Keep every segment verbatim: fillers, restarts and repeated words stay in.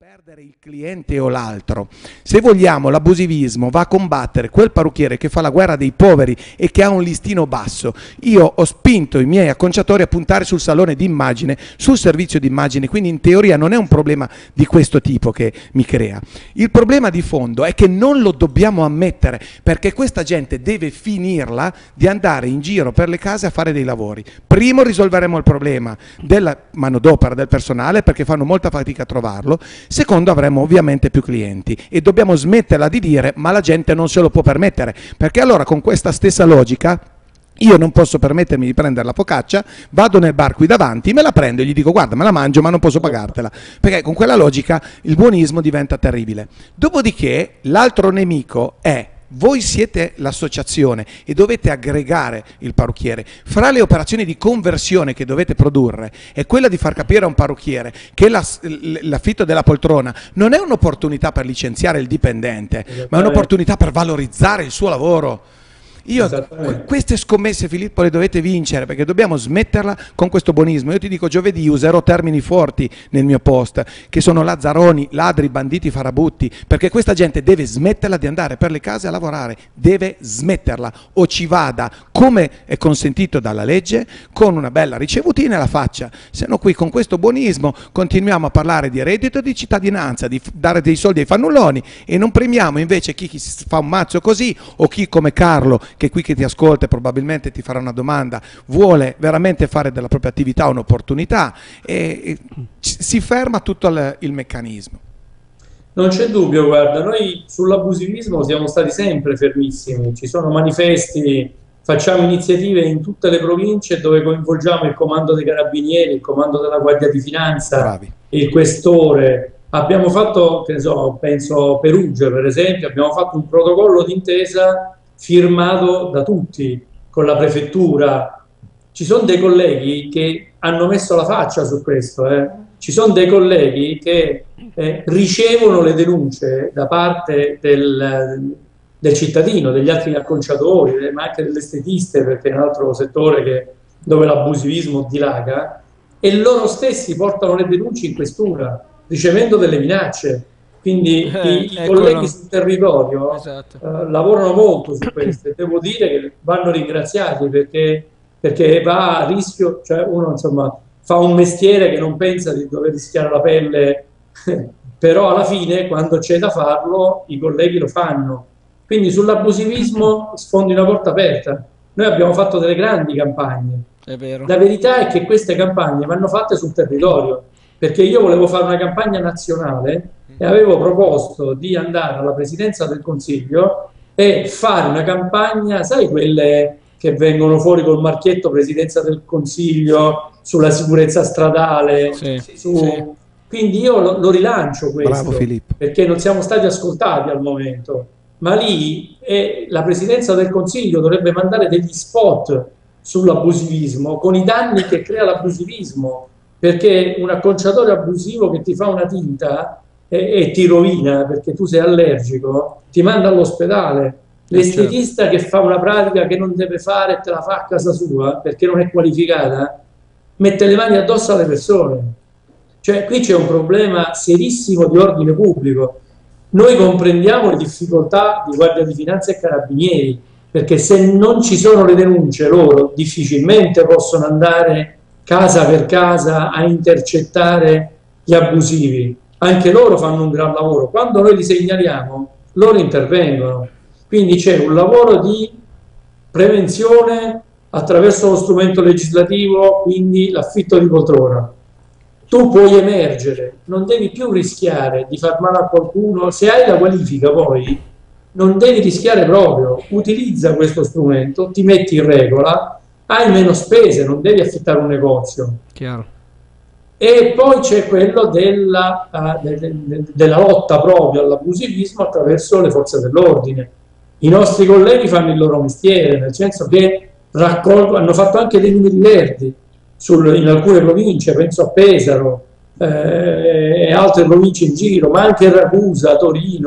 perdere il cliente o l'altro. Se vogliamo, l'abusivismo va a combattere quel parrucchiere che fa la guerra dei poveri e che ha un listino basso. Io ho spinto i miei acconciatori a puntare sul salone di immagine, sul servizio di immagine, quindi in teoria non è un problema di questo tipo che mi crea. Il problema di fondo è che non lo dobbiamo ammettere, perché questa gente deve finirla di andare in giro per le case a fare dei lavori. Primo risolveremo il problema della manodopera, del personale, perché fanno molta fatica a trovarlo. Secondo, avremo ovviamente più clienti e dobbiamo smetterla di dire ma la gente non se lo può permettere, perché allora con questa stessa logica io non posso permettermi di prendere la focaccia, vado nel bar qui davanti, me la prendo e gli dico guarda me la mangio ma non posso pagartela, perché con quella logica il buonismo diventa terribile. Dopodiché l'altro nemico è: voi siete l'associazione e dovete aggregare il parrucchiere. Fra le operazioni di conversione che dovete produrre è quella di far capire a un parrucchiere che l'affitto della poltrona non è un'opportunità per licenziare il dipendente, ma è un'opportunità per valorizzare il suo lavoro. Io queste scommesse, Filippo, le dovete vincere, perché dobbiamo smetterla con questo buonismo. Io ti dico, giovedì userò termini forti nel mio post, che sono lazzaroni, ladri, banditi, farabutti, perché questa gente deve smetterla di andare per le case a lavorare, deve smetterla, o ci vada come è consentito dalla legge, con una bella ricevutina e la faccia. Se no qui con questo buonismo continuiamo a parlare di reddito e di cittadinanza, di dare dei soldi ai fannulloni, e non premiamo invece chi, chi si fa un mazzo così, o chi come Carlo, che qui che ti ascolta e probabilmente ti farà una domanda, vuole veramente fare della propria attività un'opportunità, e, e si ferma tutto il, il meccanismo. Non c'è dubbio, guarda, noi sull'abusivismo siamo stati sempre fermissimi, ci sono manifesti, facciamo iniziative in tutte le province dove coinvolgiamo il comando dei carabinieri, il comando della Guardia di Finanza, Bravi. il questore. Abbiamo fatto, che ne so, penso Perugia per esempio, abbiamo fatto un protocollo d'intesa firmato da tutti, con la prefettura. Ci sono dei colleghi che hanno messo la faccia su questo, eh. Ci sono dei colleghi che eh, ricevono le denunce da parte del, del cittadino, degli altri acconciatori, ma anche delle estetiste, perché è un altro settore che, dove l'abusivismo dilaga, e loro stessi portano le denunce in questura, ricevendo delle minacce. Quindi eh, i, i colleghi sul territorio esatto. uh, lavorano molto su questo, e devo dire che vanno ringraziati, perché, perché va a rischio, cioè uno insomma fa un mestiere che non pensa di dover rischiare la pelle, però alla fine quando c'è da farlo i colleghi lo fanno. Quindi sull'abusivismo sfondi una porta aperta. Noi abbiamo fatto delle grandi campagne, è vero. La verità è che queste campagne vanno fatte sul territorio, perché io volevo fare una campagna nazionale e avevo proposto di andare alla Presidenza del Consiglio e fare una campagna, sai, quelle che vengono fuori col marchietto Presidenza del Consiglio sulla sicurezza stradale, sì, su... sì. Quindi io lo, lo rilancio questo. Bravo, Filippo. Perché non siamo stati ascoltati al momento, ma lì eh, la Presidenza del Consiglio dovrebbe mandare degli spot sull'abusivismo, con i danni che crea l'abusivismo, perché un acconciatore abusivo che ti fa una tinta e, e ti rovina perché tu sei allergico, ti manda all'ospedale. L'estetista che fa una pratica che non deve fare e te la fa a casa sua perché non è qualificata, mette le mani addosso alle persone. Cioè qui c'è un problema serissimo di ordine pubblico. Noi comprendiamo le difficoltà di Guardia di Finanza e Carabinieri, perché se non ci sono le denunce loro difficilmente possono andare casa per casa a intercettare gli abusivi. Anche loro fanno un gran lavoro. Quando noi li segnaliamo, loro intervengono. Quindi c'è un lavoro di prevenzione attraverso lo strumento legislativo, quindi l'affitto di poltrona. Tu puoi emergere, non devi più rischiare di far male a qualcuno. Se hai la qualifica poi, non devi rischiare proprio. Utilizza questo strumento, ti metti in regola, hai meno spese, non devi affittare un negozio. Chiaro. E poi c'è quello della, uh, de, de, de, della lotta proprio all'abusivismo attraverso le forze dell'ordine. I nostri colleghi fanno il loro mestiere, nel senso che raccolgono, hanno fatto anche dei numeri verdi sul, in alcune province, penso a Pesaro eh, e altre province in giro, ma anche Ragusa, Torino,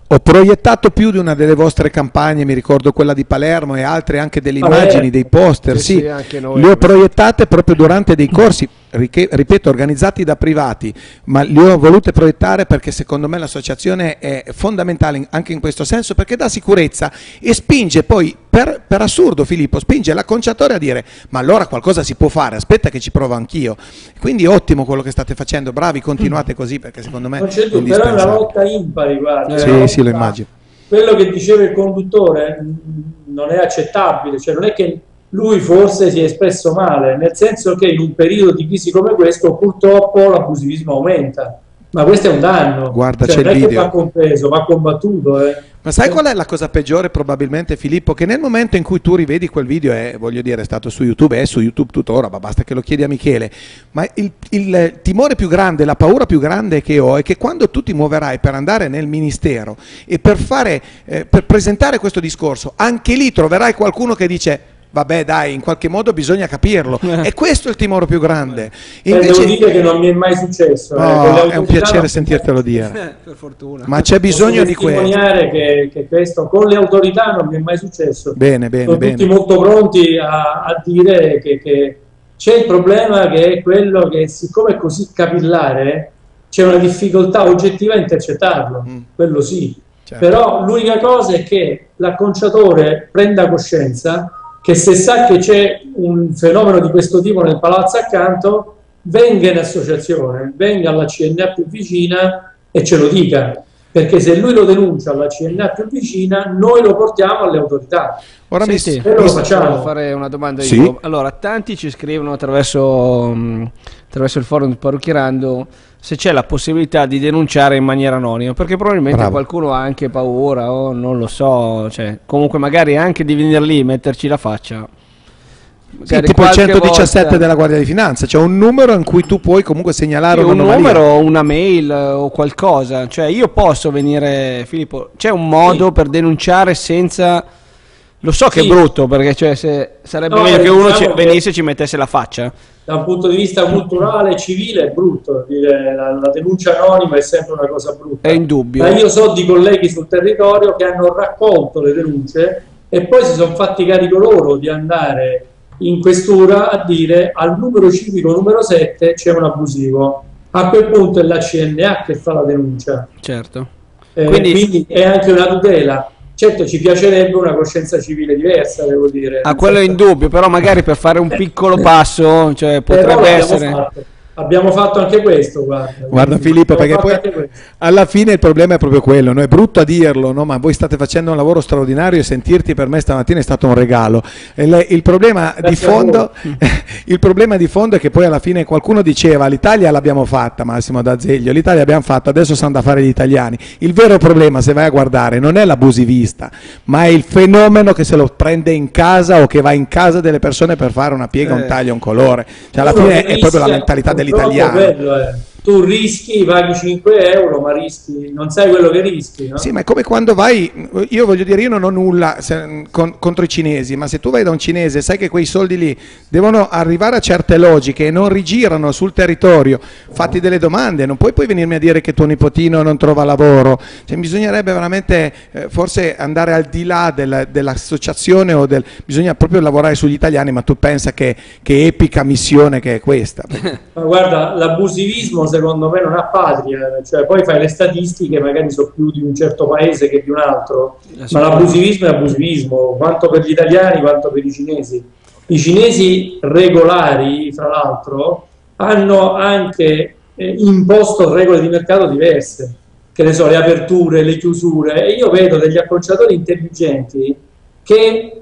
Ho proiettato più di una delle vostre campagne, mi ricordo quella di Palermo e altre, anche delle immagini, dei poster, sì, sì, sì, le ho proiettate proprio durante dei corsi, ripeto, organizzati da privati, ma li ho volute proiettare perché secondo me l'associazione è fondamentale anche in questo senso, perché dà sicurezza e spinge poi, per, per assurdo Filippo, spinge l'acconciatore a dire ma allora qualcosa si può fare, aspetta che ci provo anch'io. Quindi ottimo quello che state facendo, bravi, continuate così perché secondo me non c'è dubbio, però è una lotta impari, guarda. Sì, lotta, sì, lo immagino. Quello che diceva il conduttore non è accettabile, cioè non è che lui forse si è espresso male, nel senso che in un periodo di crisi come questo purtroppo l'abusivismo aumenta, ma questo è un danno. Guarda, cioè, c'è non il è video. che va compreso, va combattuto. Eh. Ma sai qual è la cosa peggiore probabilmente, Filippo? Che nel momento in cui tu rivedi quel video, è, voglio dire, è stato su YouTube, è su YouTube tuttora, ma basta che lo chiedi a Michele, ma il, il timore più grande, la paura più grande che ho è che quando tu ti muoverai per andare nel ministero e per, fare, eh, per presentare questo discorso, anche lì troverai qualcuno che dice vabbè dai, in qualche modo bisogna capirlo, e questo è il timore più grande. Invece, devo dire che non mi è mai successo. No, eh, è un piacere sentirtelo dire. Eh, per fortuna. Ma c'è bisogno di questo. Che, che questo con le autorità non mi è mai successo. Bene, bene, Sono bene. tutti molto pronti a, a dire che, che c'è il problema, che è quello che siccome è così capillare c'è una difficoltà oggettiva a intercettarlo, mm. quello sì. Certo. Però l'unica cosa è che l'acconciatore prenda coscienza che se sa che c'è un fenomeno di questo tipo nel palazzo accanto, venga in associazione, venga alla C N A più vicina e ce lo dica, perché se lui lo denuncia alla C N A più vicina, noi lo portiamo alle autorità. Ora mi sì, lo facciamo. Fare una domanda sì? io. Allora, tanti ci scrivono attraverso, mh, attraverso il forum di Parrucchierando se c'è la possibilità di denunciare in maniera anonima, perché probabilmente Bravo. qualcuno ha anche paura o non lo so, cioè, comunque magari anche di venire lì e metterci la faccia. Sì, tipo il centodiciassette volta... della Guardia di Finanza, c'è cioè un numero in cui tu puoi comunque segnalare sì, un numero, una mail o qualcosa, cioè io posso venire, Filippo, c'è un modo sì. per denunciare senza... Lo so che sì. è brutto, perché cioè, se sarebbe no, meglio che uno diciamo ci, venisse e ci mettesse la faccia. Da un punto di vista culturale e civile è brutto, dire, la, la denuncia anonima è sempre una cosa brutta. È indubbio. Ma io so di colleghi sul territorio che hanno raccolto le denunce e poi si sono fatti carico loro di andare in questura a dire al numero civico numero sette c'è un abusivo. A quel punto è la C N A che fa la denuncia. Certo. Eh, quindi... quindi è anche una tutela. Certo, ci piacerebbe una coscienza civile diversa, devo dire. Ah, quello è indubbio, però magari per fare un piccolo passo, cioè potrebbe essere... Fatto. Abbiamo fatto anche questo, guarda. Guarda Filippo, perché poi alla fine il problema è proprio quello, no? È brutto a dirlo, no? Ma voi state facendo un lavoro straordinario e sentirti per me stamattina è stato un regalo. Il, il, problema, di fondo, il problema di fondo è che poi alla fine qualcuno diceva l'Italia l'abbiamo fatta, Massimo D'Azeglio, l'Italia l'abbiamo fatta, adesso sono da fare gli italiani. Il vero problema, se vai a guardare, non è l'abusivista, ma è il fenomeno che se lo prende in casa o che va in casa delle persone per fare una piega, eh. un taglio, un colore. Cioè alla fine è proprio la mentalità del l'italiano. Bello, eh. Tu rischi, paghi cinque euro, ma rischi, non sai quello che rischi, no? Sì, ma è come quando vai, io voglio dire, io non ho nulla se, con, contro i cinesi, ma se tu vai da un cinese sai che quei soldi lì devono arrivare a certe logiche e non rigirano sul territorio, fatti delle domande, non puoi poi venirmi a dire che tuo nipotino non trova lavoro, cioè, bisognerebbe veramente eh, forse andare al di là del, dell'associazione o del, bisogna proprio lavorare sugli italiani, ma tu pensa che, che epica missione che è questa. Ma guarda, l'abusivismo secondo me non ha patria, cioè poi fai le statistiche, magari so più di un certo paese che di un altro, ma l'abusivismo è abusivismo, quanto per gli italiani quanto per i cinesi. I cinesi regolari, fra l'altro, hanno anche eh, imposto regole di mercato diverse, che ne so, le aperture, le chiusure, e io vedo degli acconciatori intelligenti che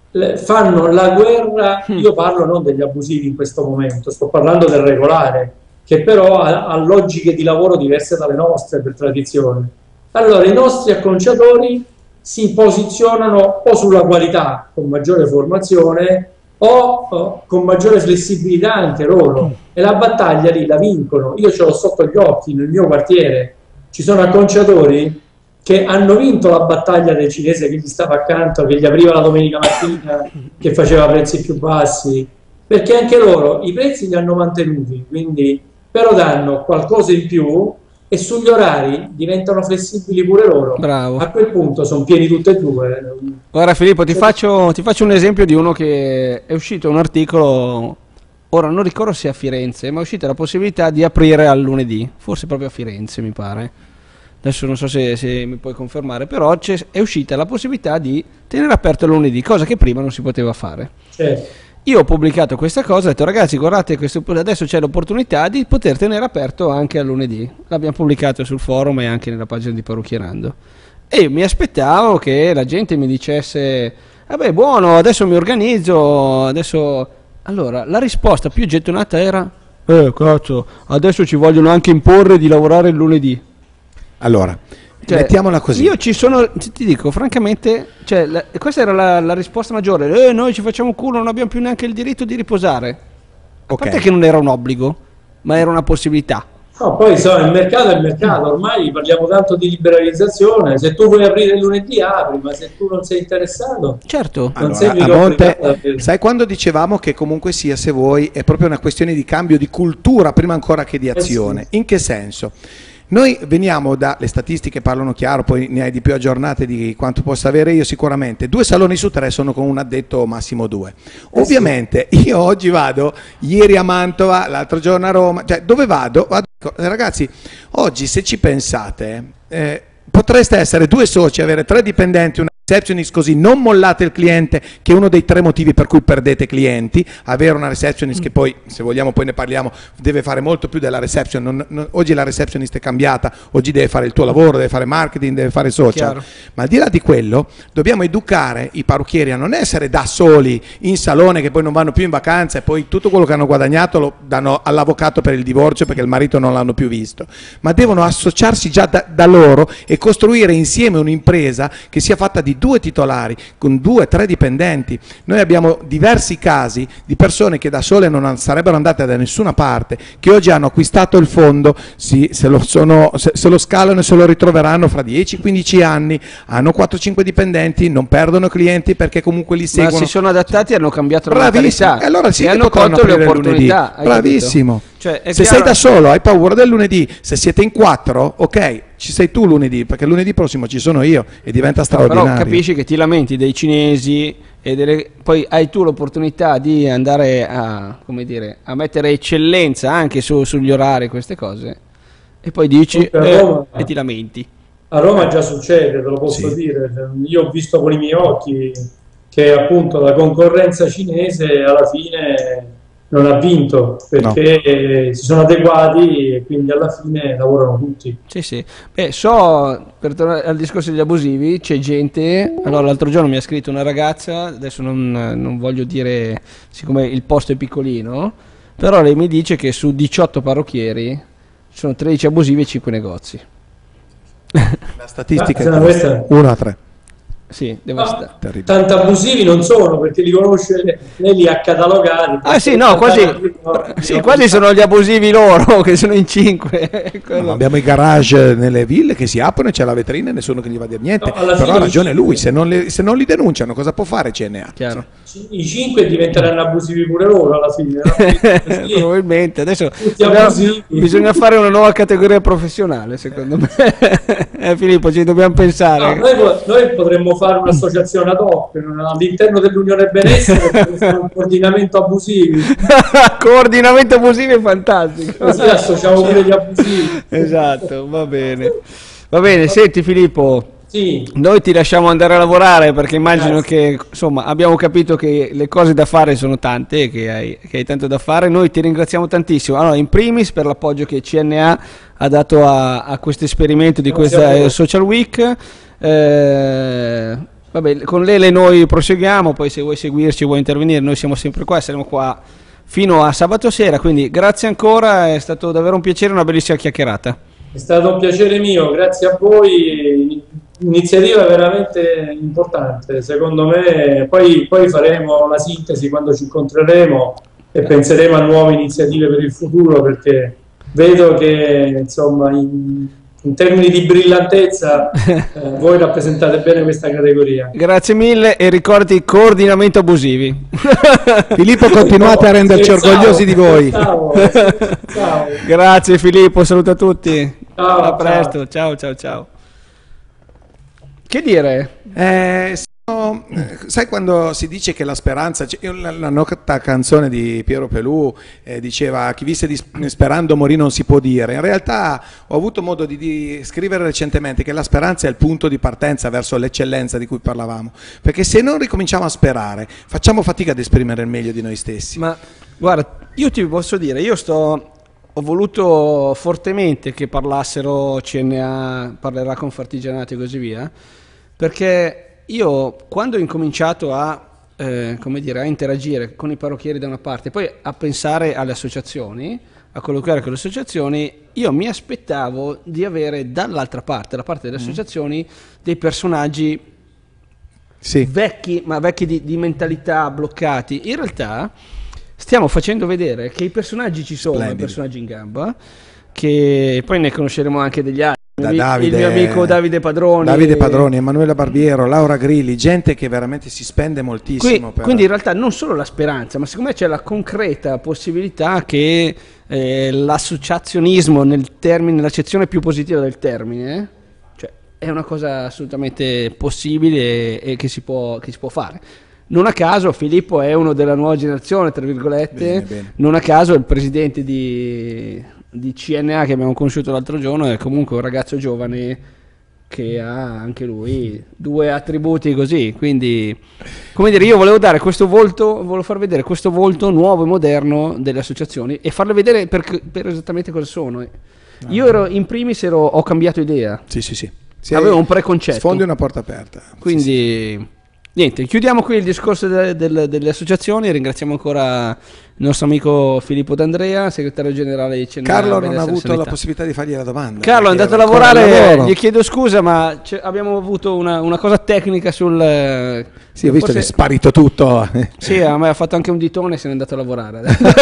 fanno la guerra, io parlo non degli abusivi in questo momento, sto parlando del regolare, che però ha, ha logiche di lavoro diverse dalle nostre per tradizione. Allora i nostri acconciatori si posizionano o sulla qualità con maggiore formazione o, o con maggiore flessibilità anche loro, e la battaglia lì la vincono. Io ce l'ho sotto gli occhi nel mio quartiere, ci sono acconciatori che hanno vinto la battaglia del cinese che gli stava accanto, che gli apriva la domenica mattina, che faceva prezzi più bassi, perché anche loro i prezzi li hanno mantenuti, quindi però danno qualcosa in più e sugli orari diventano flessibili pure loro. Bravo. A quel punto sono pieni tutte e due. Guarda Filippo, ti faccio, ti faccio un esempio di uno che è uscito un articolo, ora non ricordo se a Firenze, ma è uscita la possibilità di aprire al lunedì, forse proprio a Firenze mi pare. Adesso non so se, se mi puoi confermare, però è uscita la possibilità di tenere aperto il lunedì, cosa che prima non si poteva fare. Certo. Io ho pubblicato questa cosa, ho detto ragazzi guardate, questo, adesso c'è l'opportunità di poter tenere aperto anche al lunedì. L'abbiamo pubblicato sul forum e anche nella pagina di Parrucchierando. E io mi aspettavo che la gente mi dicesse, vabbè buono, adesso mi organizzo, adesso... Allora, la risposta più gettonata era, eh cazzo, adesso ci vogliono anche imporre di lavorare il lunedì. Allora... Cioè, mettiamola così. Io ci sono, ti dico francamente, cioè, la, questa era la, la risposta maggiore. Eh, noi ci facciamo culo, non abbiamo più neanche il diritto di riposare. A okay. parte che non era un obbligo, ma era una possibilità. No, poi so, il mercato è il mercato, ormai parliamo tanto di liberalizzazione. Se tu vuoi aprire il lunedì apri, ma se tu non sei interessato, certo. Non allora, sei a monte, sai quando dicevamo che comunque sia, se vuoi, è proprio una questione di cambio di cultura prima ancora che di azione. Eh sì. In che senso? Noi veniamo da, le statistiche parlano chiaro, poi ne hai di più aggiornate di quanto possa avere io sicuramente, due saloni su tre sono con un addetto, massimo due. Ovviamente io oggi vado, ieri a Mantova, l'altro giorno a Roma, cioè dove vado? vado ragazzi, oggi se ci pensate, eh, potreste essere due soci, avere tre dipendenti, una receptionist, così non mollate il cliente, che è uno dei tre motivi per cui perdete clienti. Avere una receptionist che poi, se vogliamo poi ne parliamo, deve fare molto più della reception. Non, non, oggi la receptionist è cambiata, oggi deve fare il tuo lavoro, deve fare marketing, deve fare social. Chiaro. Ma al di là di quello dobbiamo educare i parrucchieri a non essere da soli in salone, che poi non vanno più in vacanza e poi tutto quello che hanno guadagnato lo danno all'avvocato per il divorzio perché il marito non l'hanno più visto, ma devono associarsi già da, da loro e costruire insieme un'impresa che sia fatta di due titolari con due, tre dipendenti. Noi abbiamo diversi casi di persone che da sole non sarebbero andate da nessuna parte, che oggi hanno acquistato il fondo, sì, se, lo sono, se, se lo scalano e se lo ritroveranno fra dieci quindici anni, hanno quattro cinque dipendenti, non perdono clienti perché comunque li seguono. Ma si sono adattati e hanno cambiato la Bravissimo. mentalità. E allora sì, e hanno colto le opportunità. Bravissimo. Cioè, se chiaro... sei da solo, hai paura del lunedì, se siete in quattro, ok, ci sei tu lunedì, perché lunedì prossimo ci sono io e diventa straordinario. Però capisci che ti lamenti dei cinesi e delle... poi hai tu l'opportunità di andare a, come dire, a mettere eccellenza anche su, sugli orari, queste cose, e poi dici eh, Roma, e ti lamenti. A Roma già succede, te lo posso sì. dire. Io ho visto con i miei occhi che appunto la concorrenza cinese alla fine non ha vinto perché no. si sono adeguati e quindi alla fine lavorano tutti. Sì, sì. Beh, so, per tornare al discorso degli abusivi, c'è gente, allora l'altro giorno mi ha scritto una ragazza, adesso non, non voglio dire, siccome il posto è piccolino, però lei mi dice che su diciotto parrucchieri ci sono tredici abusivi e cinque negozi. La statistica ah, è uno a tre. Sì, devastante. Ah, tanti abusivi non sono, perché li conosce, lei li ha catalogati. Ah sì, no, quasi, no, sì, quasi sono gli abusivi loro, che sono in cinque. No, abbiamo i garage nelle ville che si aprono e c'è la vetrina e nessuno che gli va a dire niente. No, però ha ragione lui, se non, le, se non li denunciano cosa può fare C N A? Chiaro. I cinque diventeranno abusivi pure loro alla fine. No? Probabilmente, adesso dobbiamo, bisogna fare una nuova categoria professionale, secondo me. eh, Filippo, ci dobbiamo pensare. No, noi, noi potremmo fare un'associazione ad hoc all'interno dell'Unione Benessere per un coordinamento abusivi. Coordinamento abusivi è fantastico. Così associamo pure gli abusivi. Esatto, va bene. Va bene, senti Filippo. Sì. Noi ti lasciamo andare a lavorare perché immagino Grazie. che insomma abbiamo capito che le cose da fare sono tante, che hai, che hai tanto da fare. Noi ti ringraziamo tantissimo. Allora, in primis per l'appoggio che C N A ha dato a, a questo esperimento di Grazie questa Social Week. Eh, vabbè, con Lele noi proseguiamo, poi se vuoi seguirci, vuoi intervenire, noi siamo sempre qua, saremo qua fino a sabato sera, quindi grazie ancora, è stato davvero un piacere, una bellissima chiacchierata. È stato un piacere mio, grazie a voi, iniziativa veramente importante, secondo me, poi, poi faremo la sintesi quando ci incontreremo e penseremo a nuove iniziative per il futuro, perché vedo che insomma in, in termini di brillantezza eh, voi rappresentate bene questa categoria. Grazie mille e ricordi coordinamento abusivi. Filippo, continuate no, a renderci orgogliosi di voi. Ciao, ciao. Grazie Filippo, saluto a tutti. Ciao, a presto, ciao. ciao ciao ciao. Che dire? Eh, sono- eh, sai quando si dice che la speranza, cioè, io la, la nota canzone di Piero Pelù eh, diceva chi visse di, sperando morì non si può dire. In realtà ho avuto modo di, di scrivere recentemente che la speranza è il punto di partenza verso l'eccellenza di cui parlavamo, perché se non ricominciamo a sperare facciamo fatica ad esprimere il meglio di noi stessi. Ma guarda, io ti posso dire, io sto ho voluto fortemente che parlassero C N A, parlerà con Fartigianati e così via, perché io quando ho incominciato a, eh, come dire, a interagire con i parrucchieri da una parte, poi a pensare alle associazioni, a colloquiare con le associazioni, io mi aspettavo di avere dall'altra parte, da parte delle associazioni, dei personaggi Sì. vecchi, ma vecchi di, di mentalità, bloccati. In realtà stiamo facendo vedere che i personaggi ci sono, Splendidi. i personaggi in gamba, che poi ne conosceremo anche degli altri. Da il, Davide, il mio amico Davide Padroni. Davide Padroni, Emanuela Barbiero, Laura Grilli, gente che veramente si spende moltissimo. Qui, per... Quindi in realtà non solo la speranza, ma secondo me c'è la concreta possibilità che eh, l'associazionismo nel termine, nell'accezione più positiva del termine, cioè è una cosa assolutamente possibile e, e che, si può, che si può fare. Non a caso Filippo è uno della nuova generazione, tra virgolette, Bene, bene. non a caso il presidente di, di C N A che abbiamo conosciuto l'altro giorno è comunque un ragazzo giovane che ha anche lui due attributi così, quindi come dire, io volevo dare questo volto, volevo far vedere questo volto nuovo e moderno delle associazioni e farle vedere per, per esattamente cosa sono. Io ero in primis ero, ho cambiato idea, Sì, sì, sì. Sì, avevo un preconcetto, Sfondi una porta aperta. quindi Sì, sì. niente, chiudiamo qui il discorso de- del- delle associazioni, ringraziamo ancora il nostro amico Filippo D'Andrea, segretario generale di C N A. Carlo non Benessere ha e avuto Sanità. la possibilità di fargli la domanda. Carlo è perché andato a era ancora al lavorare, lavoro. gli chiedo scusa, ma c'è- abbiamo avuto una, una cosa tecnica sul... Sì, ho visto forse- che è sparito tutto. Sì, a me ha fatto anche un ditone e se n'è andato a lavorare.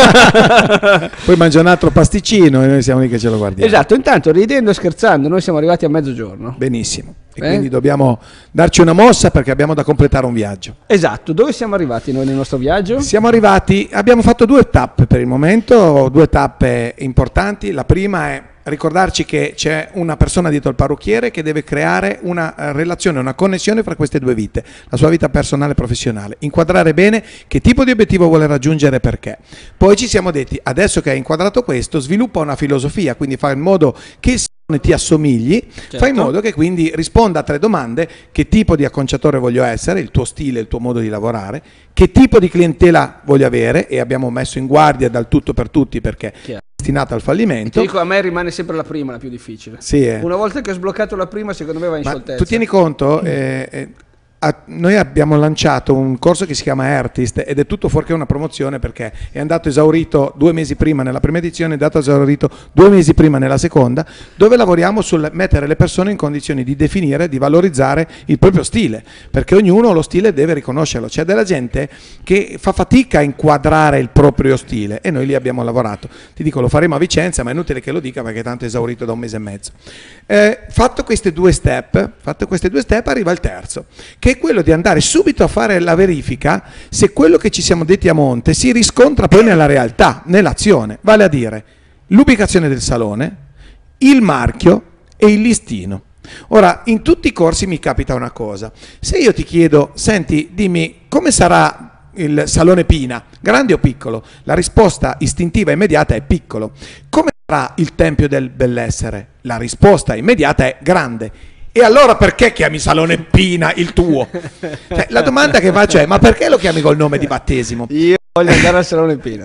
Poi mangia un altro pasticcino e noi siamo lì che ce lo guardiamo. Esatto, intanto ridendo e scherzando, noi siamo arrivati a mezzogiorno. Benissimo. E Eh? quindi dobbiamo darci una mossa perché abbiamo da completare un viaggio. Esatto, dove siamo arrivati noi nel nostro viaggio? Siamo arrivati, abbiamo fatto due tappe per il momento, due tappe importanti. La prima è ricordarci che c'è una persona dietro il parrucchiere che deve creare una eh, relazione, una connessione fra queste due vite, la sua vita personale e professionale, inquadrare bene che tipo di obiettivo vuole raggiungere e perché. Poi ci siamo detti, adesso che hai inquadrato questo, sviluppa una filosofia, quindi fa in modo che il salone ti assomigli, Certo. fai in modo che quindi risponda a tre domande: che tipo di acconciatore voglio essere, il tuo stile, il tuo modo di lavorare, che tipo di clientela voglio avere, e abbiamo messo in guardia dal tutto per tutti perché Chiaro. destinata al Ti fallimento. dico, a me rimane sempre la prima la più difficile. Sì, eh. Una volta che ho sbloccato la prima, secondo me va in Ma scioltezza. tu tieni conto, eh, eh, a- noi abbiamo lanciato un corso che si chiama Artist ed è tutto fuorché una promozione, perché è andato esaurito due mesi prima nella prima edizione, è andato esaurito due mesi prima nella seconda, dove lavoriamo sul mettere le persone in condizioni di definire, di valorizzare il proprio stile, perché ognuno lo stile deve riconoscerlo. C'è della gente che fa fatica a inquadrare il proprio stile e noi lì abbiamo lavorato. Ti dico, lo faremo a Vicenza, ma è inutile che lo dica perché tanto è esaurito da un mese e mezzo. Eh, fatto queste due step, fatto queste due step arriva il terzo, che è quello di andare subito a fare la verifica se quello che ci siamo detti a monte si riscontra poi nella realtà, nell'azione, vale a dire l'ubicazione del salone, il marchio e il listino. Ora, in tutti i corsi mi capita una cosa: se io ti chiedo, senti, dimmi come sarà il salone Pina, grande o piccolo? La risposta istintiva e immediata è piccolo. Come sarà il Tempio del Bellessere? La risposta immediata è grande. E allora perché chiami Salone Pina il tuo? Cioè, la domanda che faccio è: ma perché lo chiami col nome di battesimo? Io voglio andare al Salone Pina.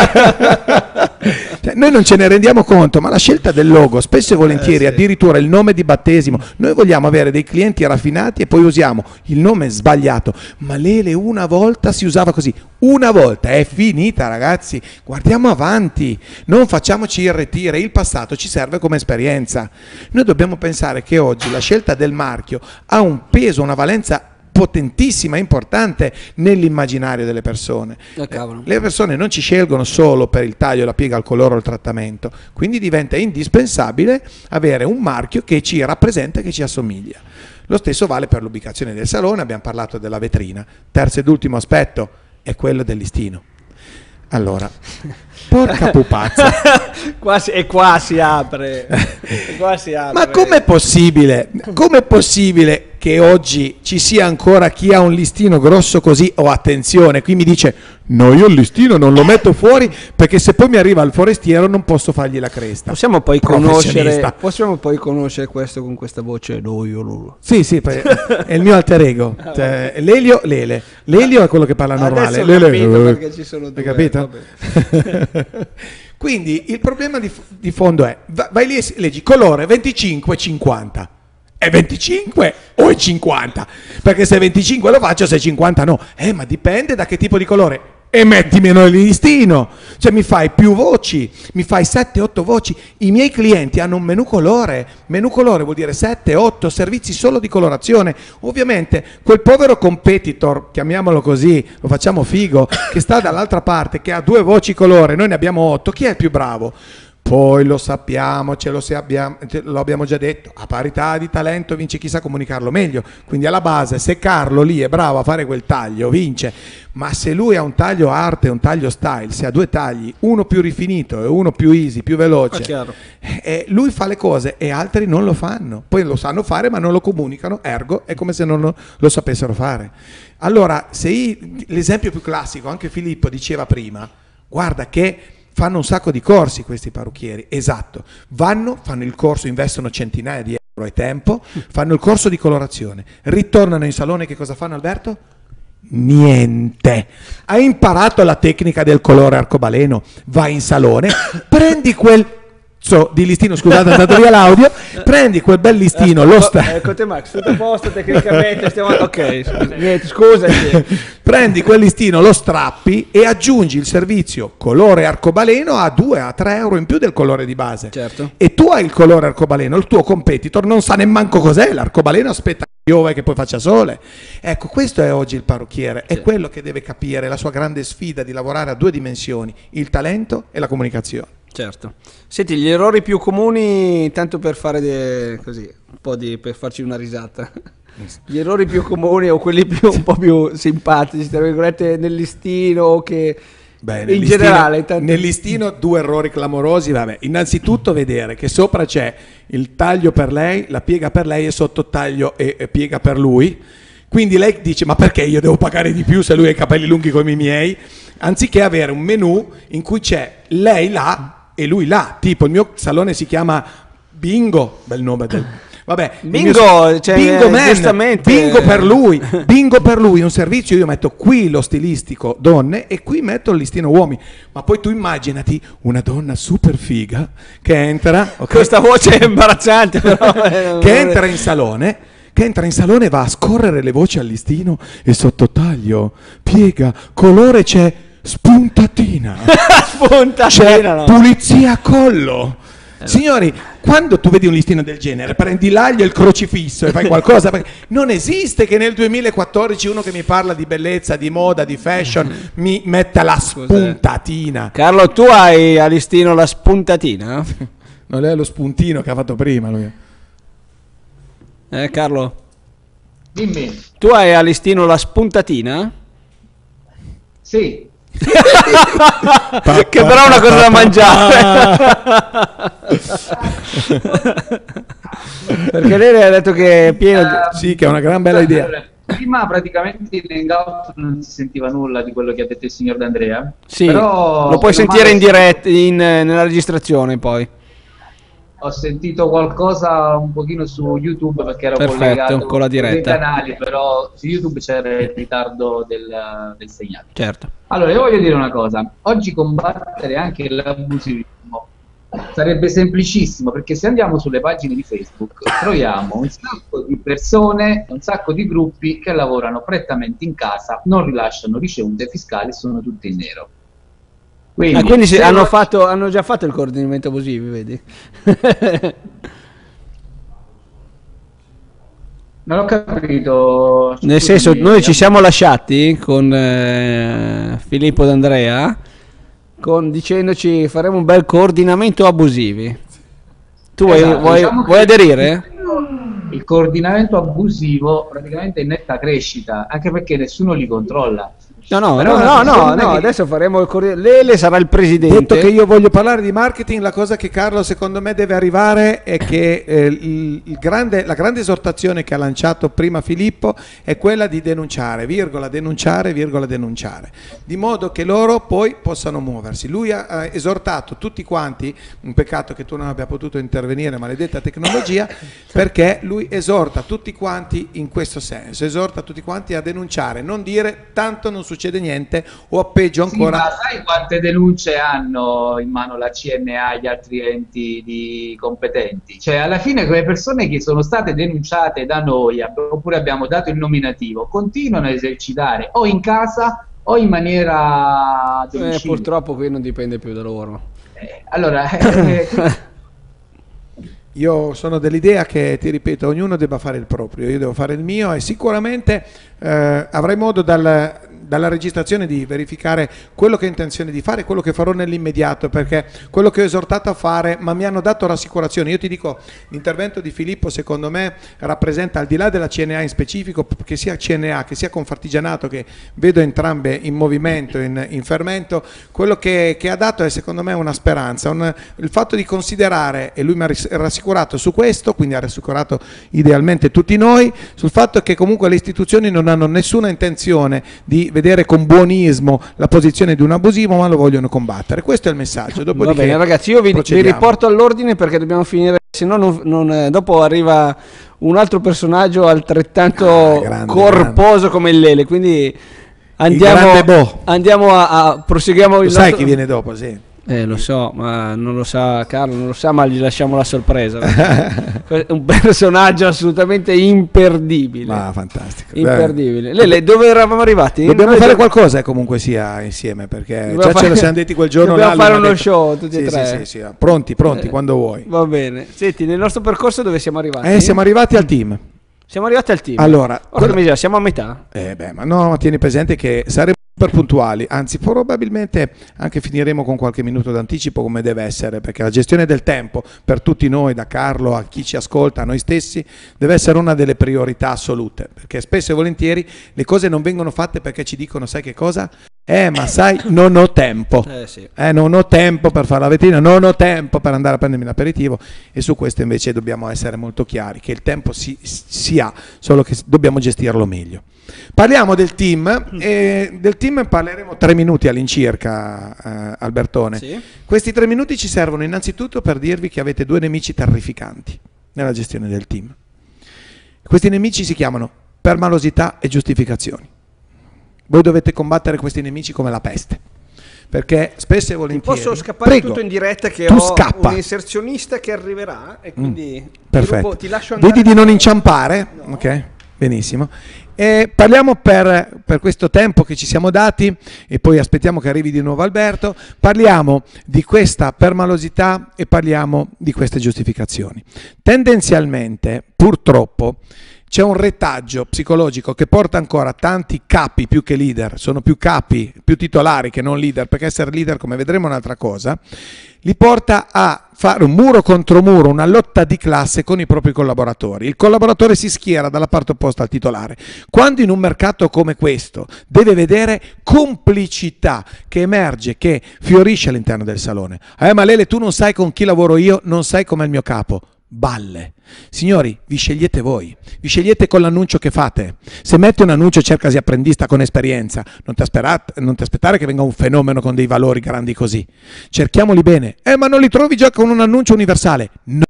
Cioè, noi non ce ne rendiamo conto, ma la scelta del logo, spesso e volentieri, Eh, sì. addirittura il nome di battesimo, noi vogliamo avere dei clienti raffinati e poi usiamo il nome sbagliato. Ma Lele una volta si usava così, una volta, è finita, ragazzi, guardiamo avanti, non facciamoci irretire, il passato ci serve come esperienza. Noi dobbiamo pensare che oggi la scelta del marchio ha un peso, una valenza potentissima, importante nell'immaginario delle persone. Eh, cavolo. Le persone non ci scelgono solo per il taglio, la piega, il colore o il trattamento, quindi diventa indispensabile avere un marchio che ci rappresenta e che ci assomiglia. Lo stesso vale per l'ubicazione del salone, abbiamo parlato della vetrina. Terzo ed ultimo aspetto è quello del listino. Allora, Porca pupazza. Qua si, e qua si apre. E qua si apre. Ma com'è possibile? Com'è possibile che oggi ci sia ancora chi ha un listino grosso così? Oh, attenzione, qui mi dice no, io il listino non lo metto fuori perché se poi mi arriva il forestiero non posso fargli la cresta. Possiamo poi conoscere, possiamo poi conoscere questo con questa voce? No, io non. Sì, sì, è il mio alter ego. Cioè, Lelio, Lele. Lelio è quello che parla normale. Adesso ho capito perché ci sono due. Hai capito? Quindi il problema di, di fondo è, vai lì e leggi colore venticinque cinquanta. È venticinque o è cinquanta? Perché se venticinque lo faccio, se cinquanta no. Eh, ma dipende da che tipo di colore. E metti meno il listino. Cioè mi fai più voci, mi fai sette otto voci. I miei clienti hanno un menu colore. Menu colore vuol dire sette otto servizi solo di colorazione. Ovviamente quel povero competitor, chiamiamolo così, lo facciamo figo, che sta dall'altra parte, che ha due voci colore, noi ne abbiamo otto, chi è il più bravo? Poi lo sappiamo, ce lo, se abbiamo, lo abbiamo già detto, a parità di talento vince chi sa comunicarlo meglio, quindi alla base se Carlo lì è bravo a fare quel taglio vince, ma se lui ha un taglio arte e un taglio style, se ha due tagli, uno più rifinito e uno più easy, più veloce, e lui fa le cose e altri non lo fanno, poi lo sanno fare ma non lo comunicano, ergo è come se non lo, lo sapessero fare. Allora, se io, l'esempio più classico, anche Filippo diceva prima, guarda che fanno un sacco di corsi questi parrucchieri, esatto, vanno, fanno il corso, investono centinaia di euro e tempo, fanno il corso di colorazione, ritornano in salone, che cosa fanno Alberto? Niente. Hai imparato la tecnica del colore arcobaleno, vai in salone, prendi quel So, di listino, scusate, è andato via l'audio, prendi quel bel listino, lo sta... Ecco te Max, tutto a posto tecnicamente, stiamo... ok, scusa, niente, scusa. Prendi quel listino, lo strappi e aggiungi il servizio colore arcobaleno a due a tre euro in più del colore di base. Certo. E tu hai il colore arcobaleno, il tuo competitor non sa nemmanco cos'è l'arcobaleno, aspetta che piove che poi faccia sole. Ecco, questo è oggi il parrucchiere, è sì. Quello che deve capire la sua grande sfida di lavorare a due dimensioni, il talento e la comunicazione. Certo. Senti, gli errori più comuni, tanto per fare de... così, un po' di per farci una risata. Gli errori più comuni o quelli più, un po' più simpatici, tra virgolette, nel listino che Beh, in nel listino, generale tanto... nel listino due errori clamorosi, vabbè. Innanzitutto vedere che sopra c'è il taglio per lei, la piega per lei e sottotaglio e, e piega per lui. Quindi lei dice: ma perché io devo pagare di più se lui ha i capelli lunghi come i miei? Anziché avere un menu in cui c'è lei là e lui là, tipo il mio salone si chiama Bingo, bel nome del... Vabbè, Bingo, mio... cioè, Bingo Man, giustamente... Bingo per lui, Bingo per lui, un servizio, io metto qui lo stilistico donne e qui metto il listino uomini, ma poi tu immaginati una donna super figa che entra, okay, questa voce è imbarazzante però, che entra in salone, che entra in salone e va a scorrere le voci al listino e sottotaglio, piega, colore c'è spuntatina, spuntatina c'è no. pulizia a collo. Eh. Signori, quando tu vedi un listino del genere, prendi l'aglio e il crocifisso e fai qualcosa, perché non esiste che nel duemilaquattordici uno che mi parla di bellezza, di moda, di fashion mi metta la spuntatina. Carlo, tu hai a listino la spuntatina? Non è lo spuntino che ha fatto prima lui. Eh Carlo? Dimmi. Tu hai a listino la spuntatina? Sì. Che però è una cosa da mangiare. Perché lei ha detto che è pieno di... uh, sì, che è una gran bella idea. Prima praticamente in hangout non si sentiva nulla di quello che ha detto il signor D'Andrea. Sì, però lo puoi sentire in diretta, in, nella registrazione poi. Ho sentito qualcosa un pochino su YouTube perché ero perfetto, collegato con la diretta. dei canali, però su YouTube c'era il ritardo del, del segnale. Certo. Allora, io voglio dire una cosa. Oggi combattere anche l'abusivismo sarebbe semplicissimo, perché se andiamo sulle pagine di Facebook troviamo un sacco di persone, un sacco di gruppi che lavorano prettamente in casa, non rilasciano ricevute fiscali, sono tutti in nero. Quindi, ah, quindi se hanno, non... fatto, hanno già fatto il coordinamento abusivi, vedi? Non ho capito. Nel senso, noi ci siamo lasciati con eh, Filippo D'Andrea con, dicendoci faremo un bel coordinamento abusivi. Tu esatto, vuoi, diciamo vuoi aderire? Il coordinamento abusivo praticamente è in netta crescita, anche perché nessuno li controlla. No, no, Però no, no, no, che... no, adesso faremo il corriere. Lele sarà il presidente. Detto che io voglio parlare di marketing, la cosa che Carlo secondo me deve arrivare è che eh, il, il grande, la grande esortazione che ha lanciato prima Filippo è quella di denunciare, virgola, denunciare, virgola, denunciare, di modo che loro poi possano muoversi. Lui ha, ha esortato tutti quanti, un peccato che tu non abbia potuto intervenire, maledetta tecnologia, perché lui esorta tutti quanti in questo senso, esorta tutti quanti a denunciare, non dire tanto non succede niente o peggio ancora. Sì, ma sai quante denunce hanno in mano la C N A e gli altri enti di competenti? Cioè alla fine quelle persone che sono state denunciate da noi oppure abbiamo dato il nominativo continuano a esercitare o in casa o in maniera eh, purtroppo qui non dipende più da loro. Eh, allora eh, io sono dell'idea che, ti ripeto, ognuno debba fare il proprio, io devo fare il mio e sicuramente eh, avrai modo dal, dalla registrazione di verificare quello che ho intenzione di fare e quello che farò nell'immediato, perché quello che ho esortato a fare, ma mi hanno dato rassicurazione. Io ti dico, l'intervento di Filippo secondo me rappresenta, al di là della C N A in specifico, che sia C N A che sia Confartigianato, che vedo entrambe in movimento, in, in fermento, quello che, che ha dato è secondo me una speranza, un, il fatto di considerare, e lui mi ha rassicurato su questo, quindi ha rassicurato idealmente tutti noi, sul fatto che comunque le istituzioni non hanno nessuna intenzione di vedere con buonismo la posizione di un abusivo, ma lo vogliono combattere. Questo è il messaggio. Va bene ragazzi, io vi, vi riporto all'ordine perché dobbiamo finire, se no non, non, dopo arriva un altro personaggio altrettanto ah, grande, corposo grande. come il Lele, quindi andiamo, andiamo a, a proseguiamo lo il sai nostro... chi viene dopo, sì. Eh, lo so, ma non lo sa Carlo, non lo sa, ma gli lasciamo la sorpresa. Un personaggio assolutamente imperdibile. Ma fantastico. Imperdibile. Lele, dove eravamo arrivati? Dobbiamo Noi fare do... qualcosa comunque sia insieme, perché Dobbiamo già fare... ce lo siamo detti quel giorno. Dobbiamo fare uno detto... show tutti sì, e tre. Sì, sì, sì. Pronti, pronti, eh, quando vuoi. Va bene. Senti, nel nostro percorso dove siamo arrivati? Eh, siamo arrivati al team. Siamo arrivati al team. Allora, quello... miseria, siamo a metà. Eh beh, ma no, tieni presente che saremo super puntuali, anzi probabilmente anche finiremo con qualche minuto d'anticipo come deve essere, perché la gestione del tempo per tutti noi, da Carlo a chi ci ascolta, a noi stessi, deve essere una delle priorità assolute, perché spesso e volentieri le cose non vengono fatte perché ci dicono, sai che cosa? Eh ma sai, non ho tempo, eh, sì. eh, non ho tempo per fare la vetrina, non ho tempo per andare a prendermi l'aperitivo, e su questo invece dobbiamo essere molto chiari, che il tempo si, si ha, solo che dobbiamo gestirlo meglio. Parliamo del team, e del team parleremo tre minuti all'incirca, eh, Albertone. Sì. Questi tre minuti ci servono innanzitutto per dirvi che avete due nemici terrificanti nella gestione del team. Questi nemici si chiamano permalosità e giustificazioni. Voi dovete combattere questi nemici come la peste, perché spesso e volentieri... Ti posso scappare Prego, tutto in diretta che tu ho scappa. un inserzionista che arriverà e quindi mm, perfetto. Ti, ti lascio andare. Vedi di non inciampare? No. Ok, benissimo. E parliamo per, per questo tempo che ci siamo dati, e poi aspettiamo che arrivi di nuovo Alberto, parliamo di questa permalosità e parliamo di queste giustificazioni. Tendenzialmente, purtroppo, c'è un retaggio psicologico che porta ancora tanti capi più che leader, sono più capi, più titolari che non leader, perché essere leader, come vedremo, è un'altra cosa, li porta a fare un muro contro muro, una lotta di classe con i propri collaboratori. Il collaboratore si schiera dalla parte opposta al titolare. Quando in un mercato come questo deve vedere complicità che emerge, che fiorisce all'interno del salone. Eh ma Lele, tu non sai con chi lavoro io, non sai com'è il mio capo. Balle. Signori, vi scegliete voi, vi scegliete con l'annuncio che fate. Se metti un annuncio cercasi apprendista con esperienza, non ti, asperat- non ti aspettare che venga un fenomeno con dei valori grandi così. Cerchiamoli bene. Eh ma non li trovi già con un annuncio universale? No.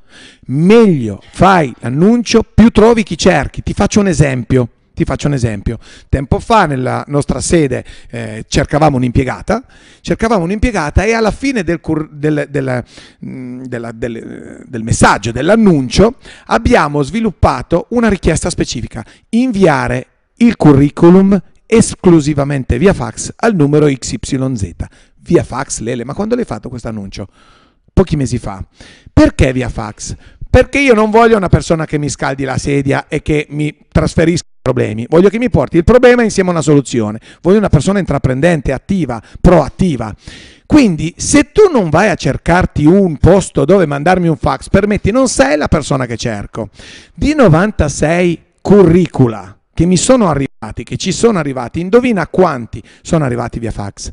Meglio fai l'annuncio, più trovi chi cerchi. Ti faccio un esempio. Ti faccio un esempio. Tempo fa nella nostra sede eh, cercavamo un'impiegata, cercavamo un'impiegata e alla fine del, cur- del, del, del, del, del messaggio, dell'annuncio, abbiamo sviluppato una richiesta specifica: inviare il curriculum esclusivamente via fax al numero X Y Z. Via fax, Lele, ma quando l'hai fatto questo annuncio? Pochi mesi fa. Perché via fax? Perché io non voglio una persona che mi scaldi la sedia e che mi trasferisca problemi, voglio che mi porti il problema insieme a una soluzione, voglio una persona intraprendente, attiva, proattiva. Quindi se tu non vai a cercarti un posto dove mandarmi un fax, permetti, non sei la persona che cerco. Di novantasei curricula, che mi sono arrivati, che ci sono arrivati, indovina quanti sono arrivati via fax?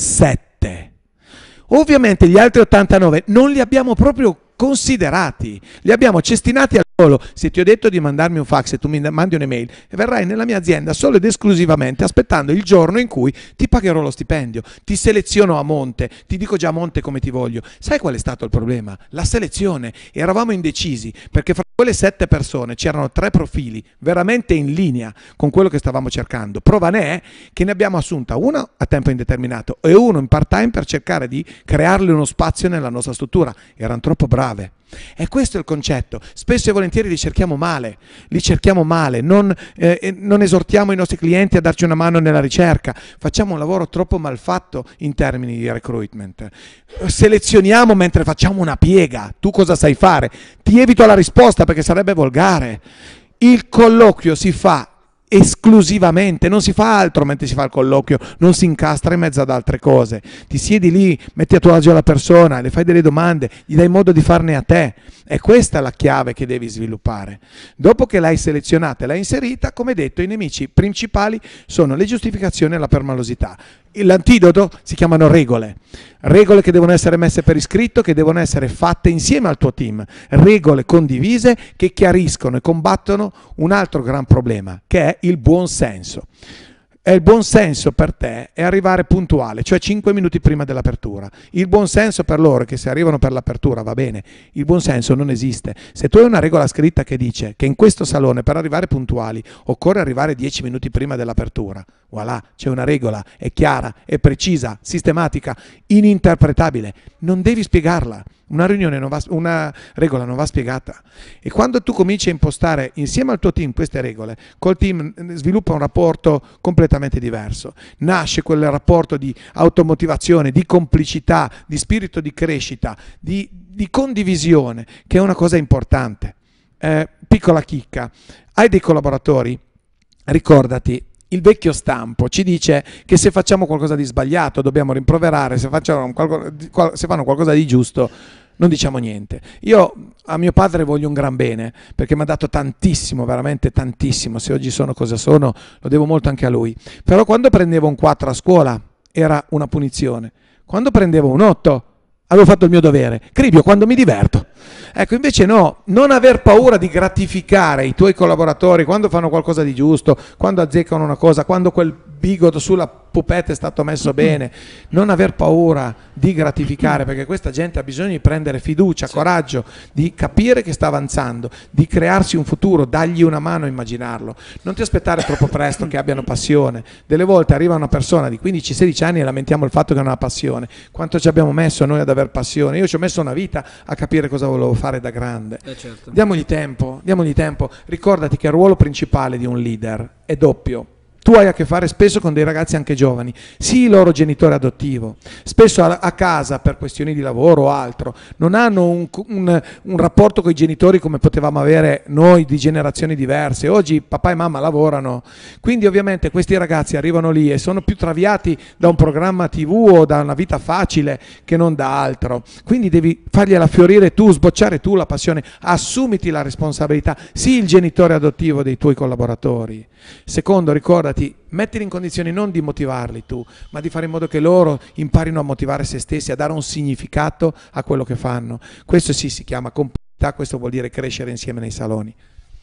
Sette. Ovviamente gli altri ottantanove non li abbiamo proprio considerati, li abbiamo cestinati al volo. Se ti ho detto di mandarmi un fax e tu mi mandi un'email, verrai nella mia azienda solo ed esclusivamente aspettando il giorno in cui ti pagherò lo stipendio, ti seleziono a monte, ti dico già a monte come ti voglio. Sai qual è stato il problema? La selezione. Eravamo indecisi perché fra quelle sette persone c'erano tre profili veramente in linea con quello che stavamo cercando. Prova ne è che ne abbiamo assunta una a tempo indeterminato e uno in part time per cercare di crearle uno spazio nella nostra struttura. Erano troppo bravi. E questo è il concetto. Spesso e volentieri li cerchiamo male, li cerchiamo male, non, eh, non esortiamo i nostri clienti a darci una mano nella ricerca, facciamo un lavoro troppo mal fatto in termini di recruitment. Selezioniamo mentre facciamo una piega. Tu cosa sai fare? Ti evito la risposta perché sarebbe volgare. Il colloquio si fa esclusivamente, non si fa altro mentre si fa il colloquio, non si incastra in mezzo ad altre cose. Ti siedi lì, metti a tuo agio la persona, le fai delle domande, gli dai modo di farne a te. È questa la chiave che devi sviluppare. Dopo che l'hai selezionata e l'hai inserita, come detto, i nemici principali sono le giustificazioni e la permalosità. L'antidoto si chiamano regole, regole che devono essere messe per iscritto, che devono essere fatte insieme al tuo team, regole condivise che chiariscono e combattono un altro gran problema, che è il buon senso. E il buon senso per te è arrivare puntuale, cioè cinque minuti prima dell'apertura. Il buon senso per loro è che se arrivano per l'apertura va bene, il buon senso non esiste. Se tu hai una regola scritta che dice che in questo salone per arrivare puntuali occorre arrivare dieci minuti prima dell'apertura, voilà, c'è una regola, è chiara, è precisa, sistematica, ininterpretabile, non devi spiegarla. Una riunione non va, una regola non va spiegata. E quando tu cominci a impostare insieme al tuo team queste regole, col team sviluppa un rapporto completamente diverso. Nasce quel rapporto di automotivazione, di complicità, di spirito di crescita, di, di condivisione, che è una cosa importante. Eh, piccola chicca, hai dei collaboratori? Ricordati, il vecchio stampo ci dice che se facciamo qualcosa di sbagliato dobbiamo rimproverare, se, facciamo qualcosa, se fanno qualcosa di giusto non diciamo niente. Io a mio padre voglio un gran bene perché mi ha dato tantissimo, veramente tantissimo. Se oggi sono cosa sono lo devo molto anche a lui. Però quando prendevo un quattro a scuola era una punizione. Quando prendevo un otto avevo fatto il mio dovere. Cribio quando mi diverto. Ecco, invece no, non aver paura di gratificare i tuoi collaboratori quando fanno qualcosa di giusto, quando azzeccano una cosa, quando quel bigoto sulla pupetta è stato messo bene, non aver paura di gratificare, perché questa gente ha bisogno di prendere fiducia, sì, coraggio, di capire che sta avanzando, di crearsi un futuro, dargli una mano a immaginarlo. Non ti aspettare troppo presto che abbiano passione. Delle volte arriva una persona di quindici sedici anni e lamentiamo il fatto che non ha passione. Quanto ci abbiamo messo noi ad aver passione? Io ci ho messo una vita a capire cosa volevo fare da grande. Eh certo. Diamogli tempo, diamogli tempo. Ricordati che il ruolo principale di un leader è doppio. Tu hai a che fare spesso con dei ragazzi anche giovani, sì, il loro genitore adottivo, spesso a, a casa per questioni di lavoro o altro, non hanno un, un, un rapporto con i genitori come potevamo avere noi di generazioni diverse. Oggi papà e mamma lavorano, quindi ovviamente questi ragazzi arrivano lì e sono più traviati da un programma tivù o da una vita facile che non da altro, quindi devi fargliela fiorire tu, sbocciare tu la passione, assumiti la responsabilità, sii il genitore adottivo dei tuoi collaboratori. Secondo, ricordati, mettili in condizioni non di motivarli tu, ma di fare in modo che loro imparino a motivare se stessi, a dare un significato a quello che fanno. Questo sì si chiama competitività, questo vuol dire crescere insieme nei saloni.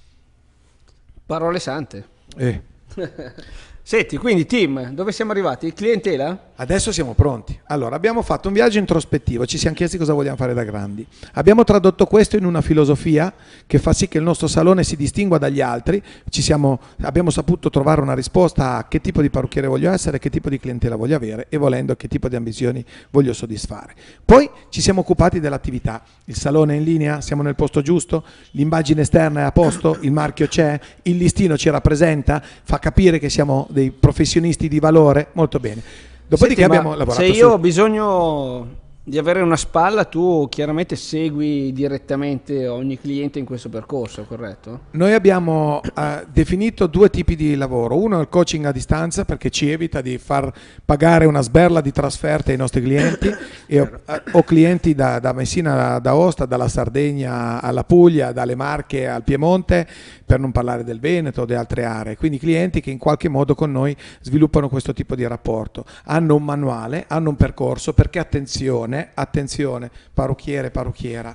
Parole sante. Eh. Senti, quindi team, dove siamo arrivati? Clientela? Adesso siamo pronti. Allora, abbiamo fatto un viaggio introspettivo, ci siamo chiesti cosa vogliamo fare da grandi. Abbiamo tradotto questo in una filosofia che fa sì che il nostro salone si distingua dagli altri. Ci siamo, abbiamo saputo trovare una risposta a che tipo di parrucchiere voglio essere, che tipo di clientela voglio avere e volendo che tipo di ambizioni voglio soddisfare. Poi ci siamo occupati dell'attività. Il salone è in linea, siamo nel posto giusto, l'immagine esterna è a posto, il marchio c'è, il listino ci rappresenta, fa capire che siamo dei professionisti di valore, molto bene. Dopodiché Senti, abbiamo lavorato. Se io su... ho bisogno di avere una spalla, tu chiaramente segui direttamente ogni cliente in questo percorso, corretto? Noi abbiamo uh, definito due tipi di lavoro. Uno è il coaching a distanza, perché ci evita di far pagare una sberla di trasferte ai nostri clienti. E ho, uh, ho clienti da, da Messina d'Aosta, dalla Sardegna alla Puglia, dalle Marche al Piemonte, per non parlare del Veneto o di altre aree. Quindi clienti che in qualche modo con noi sviluppano questo tipo di rapporto. Hanno un manuale, hanno un percorso, perché attenzione, attenzione, parrucchiere, parrucchiera,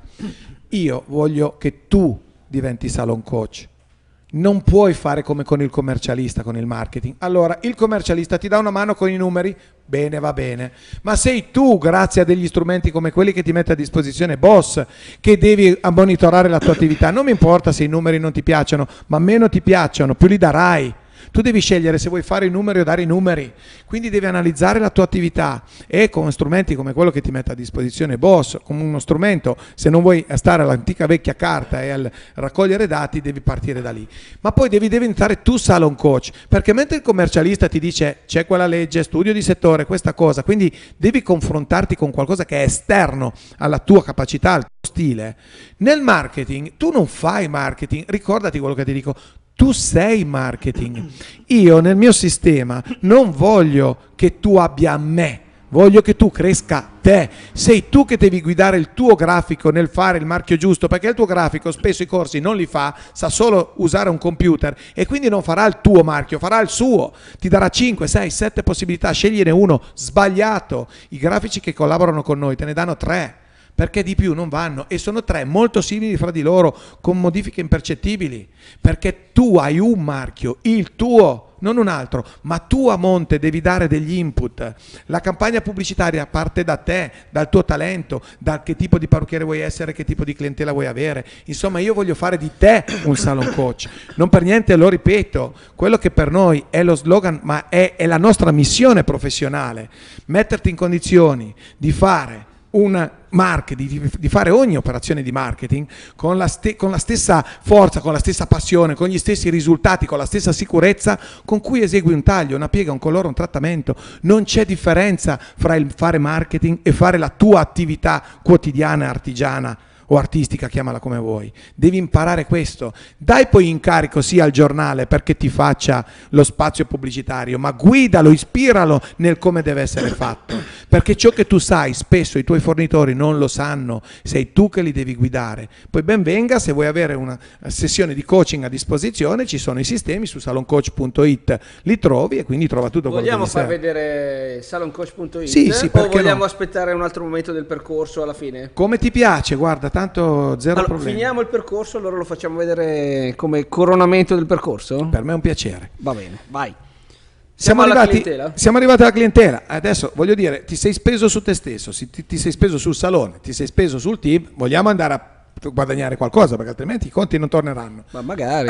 io voglio che tu diventi salon coach. Non puoi fare come con il commercialista, con il marketing. Allora, il commercialista ti dà una mano con i numeri, bene, va bene. Ma sei tu, grazie a degli strumenti come quelli che ti mette a disposizione Boss, che devi monitorare la tua attività. Non mi importa se i numeri non ti piacciono, ma meno ti piacciono, più li darai. Tu devi scegliere se vuoi fare i numeri o dare i numeri, quindi devi analizzare la tua attività e con strumenti come quello che ti mette a disposizione Boss, come uno strumento, se non vuoi stare all'antica vecchia carta e al raccogliere dati, devi partire da lì. Ma poi devi diventare tu salon coach, perché mentre il commercialista ti dice c'è quella legge, studio di settore, questa cosa, quindi devi confrontarti con qualcosa che è esterno alla tua capacità, al tuo stile. Nel marketing tu non fai marketing, ricordati quello che ti dico. Tu sei marketing. Io nel mio sistema non voglio che tu abbia me, voglio che tu cresca te. Sei tu che devi guidare il tuo grafico nel fare il marchio giusto, perché il tuo grafico spesso i corsi non li fa, sa solo usare un computer e quindi non farà il tuo marchio, farà il suo. Ti darà cinque, sei, sette possibilità, scegliene uno sbagliato. I grafici che collaborano con noi te ne danno tre, perché di più non vanno, e sono tre molto simili fra di loro con modifiche impercettibili, perché tu hai un marchio, il tuo, non un altro, ma tu a monte devi dare degli input. La campagna pubblicitaria parte da te, dal tuo talento, da che tipo di parrucchiere vuoi essere, che tipo di clientela vuoi avere. Insomma, io voglio fare di te un salon coach. Non per niente lo ripeto, quello che per noi è lo slogan, ma è, è la nostra missione professionale, metterti in condizioni di fare un mark, di, di fare ogni operazione di marketing con la, ste, con la stessa forza, con la stessa passione, con gli stessi risultati, con la stessa sicurezza con cui esegui un taglio, una piega, un colore, un trattamento. Non c'è differenza fra il fare marketing e fare la tua attività quotidiana, artigiana o artistica, chiamala come vuoi. Devi imparare questo. Dai poi incarico sì al giornale perché ti faccia lo spazio pubblicitario, ma guidalo, ispiralo nel come deve essere fatto, perché ciò che tu sai spesso i tuoi fornitori non lo sanno, sei tu che li devi guidare. Poi ben venga, se vuoi avere una sessione di coaching a disposizione, ci sono i sistemi su salon coach punto it, li trovi e quindi trova tutto quello che vogliamo ti far serve. vedere salon coach punto it Sì, sì, o vogliamo no? aspettare un altro momento del percorso alla fine? Come ti piace, guarda, tanto zero Allora, problemi. finiamo il percorso, allora lo facciamo vedere come coronamento del percorso? Per me è un piacere. Va bene, vai. Siamo Siamo alla arrivati, clientela? siamo arrivati alla clientela. Adesso voglio dire, ti sei speso su te stesso, ti, ti sei speso sul salone, ti sei speso sul team, vogliamo andare a guadagnare qualcosa, perché altrimenti i conti non torneranno. Ma magari.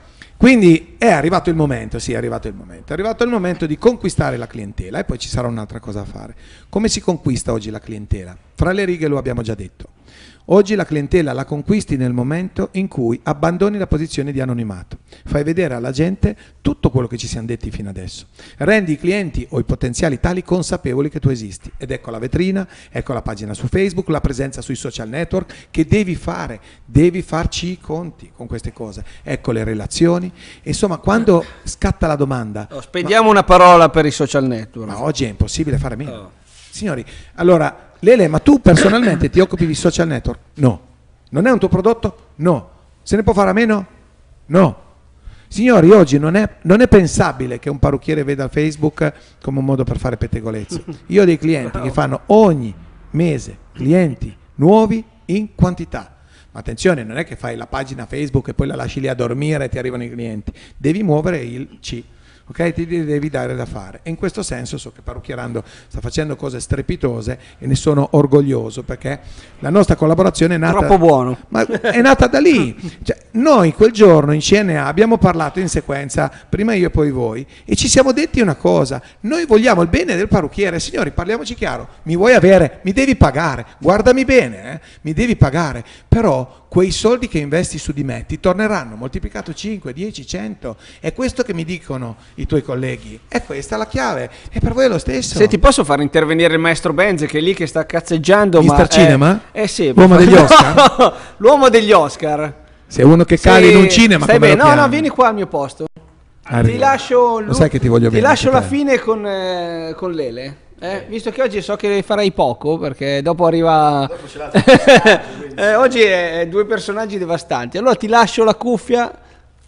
Quindi è arrivato il momento, sì, è arrivato il momento. È arrivato il momento di conquistare la clientela e poi ci sarà un'altra cosa da fare. Come si conquista oggi la clientela? Fra le righe lo abbiamo già detto. Oggi la clientela la conquisti nel momento in cui abbandoni la posizione di anonimato, fai vedere alla gente tutto quello che ci siamo detti fino adesso, rendi i clienti o i potenziali tali consapevoli che tu esisti, ed ecco la vetrina, ecco la pagina su Facebook, la presenza sui social network che devi fare, devi farci i conti con queste cose, ecco le relazioni, insomma quando scatta la domanda... Oh, spendiamo ma, una parola per i social network. Ma oggi è impossibile fare meno. Oh. Signori, allora... Lele, ma tu personalmente ti occupi di social network? No. Non è un tuo prodotto? No. Se ne può fare a meno? No. Signori, oggi non è, non è pensabile che un parrucchiere veda Facebook come un modo per fare pettegolezzi. Io ho dei clienti che fanno ogni mese clienti nuovi in quantità. Ma attenzione, non è che fai la pagina Facebook e poi la lasci lì a dormire e ti arrivano i clienti. Devi muovere il C. Ok, ti devi dare da fare, e in questo senso so che Parrucchierando sta facendo cose strepitose e ne sono orgoglioso, perché la nostra collaborazione è nata troppo buono, ma è nata da lì. Cioè, noi quel giorno in C N A abbiamo parlato in sequenza, prima io e poi voi, e ci siamo detti una cosa: noi vogliamo il bene del parrucchiere. Signori, parliamoci chiaro, mi vuoi avere, mi devi pagare, guardami bene, eh? mi devi pagare, però quei soldi che investi su di me ti torneranno moltiplicato cinque, dieci, cento. È questo che mi dicono i tuoi colleghi, è questa la chiave, e per voi è lo stesso. Se ti posso far intervenire il maestro Benz, che è lì che sta cazzeggiando, mister ma Cinema? Eh, eh sì, l'uomo degli Oscar? L'uomo degli Oscar. Sei uno che cali sì, in un cinema, come bene. lo No, chiami? no, vieni qua al mio posto. Arrivo. Ti lascio, lo sai che ti voglio ti bene, lascio la te. fine con, eh, con Lele. Eh, visto che oggi so che farai poco, perché dopo arriva dopo ce l'ha eh, oggi è due personaggi devastanti, allora ti lascio la cuffia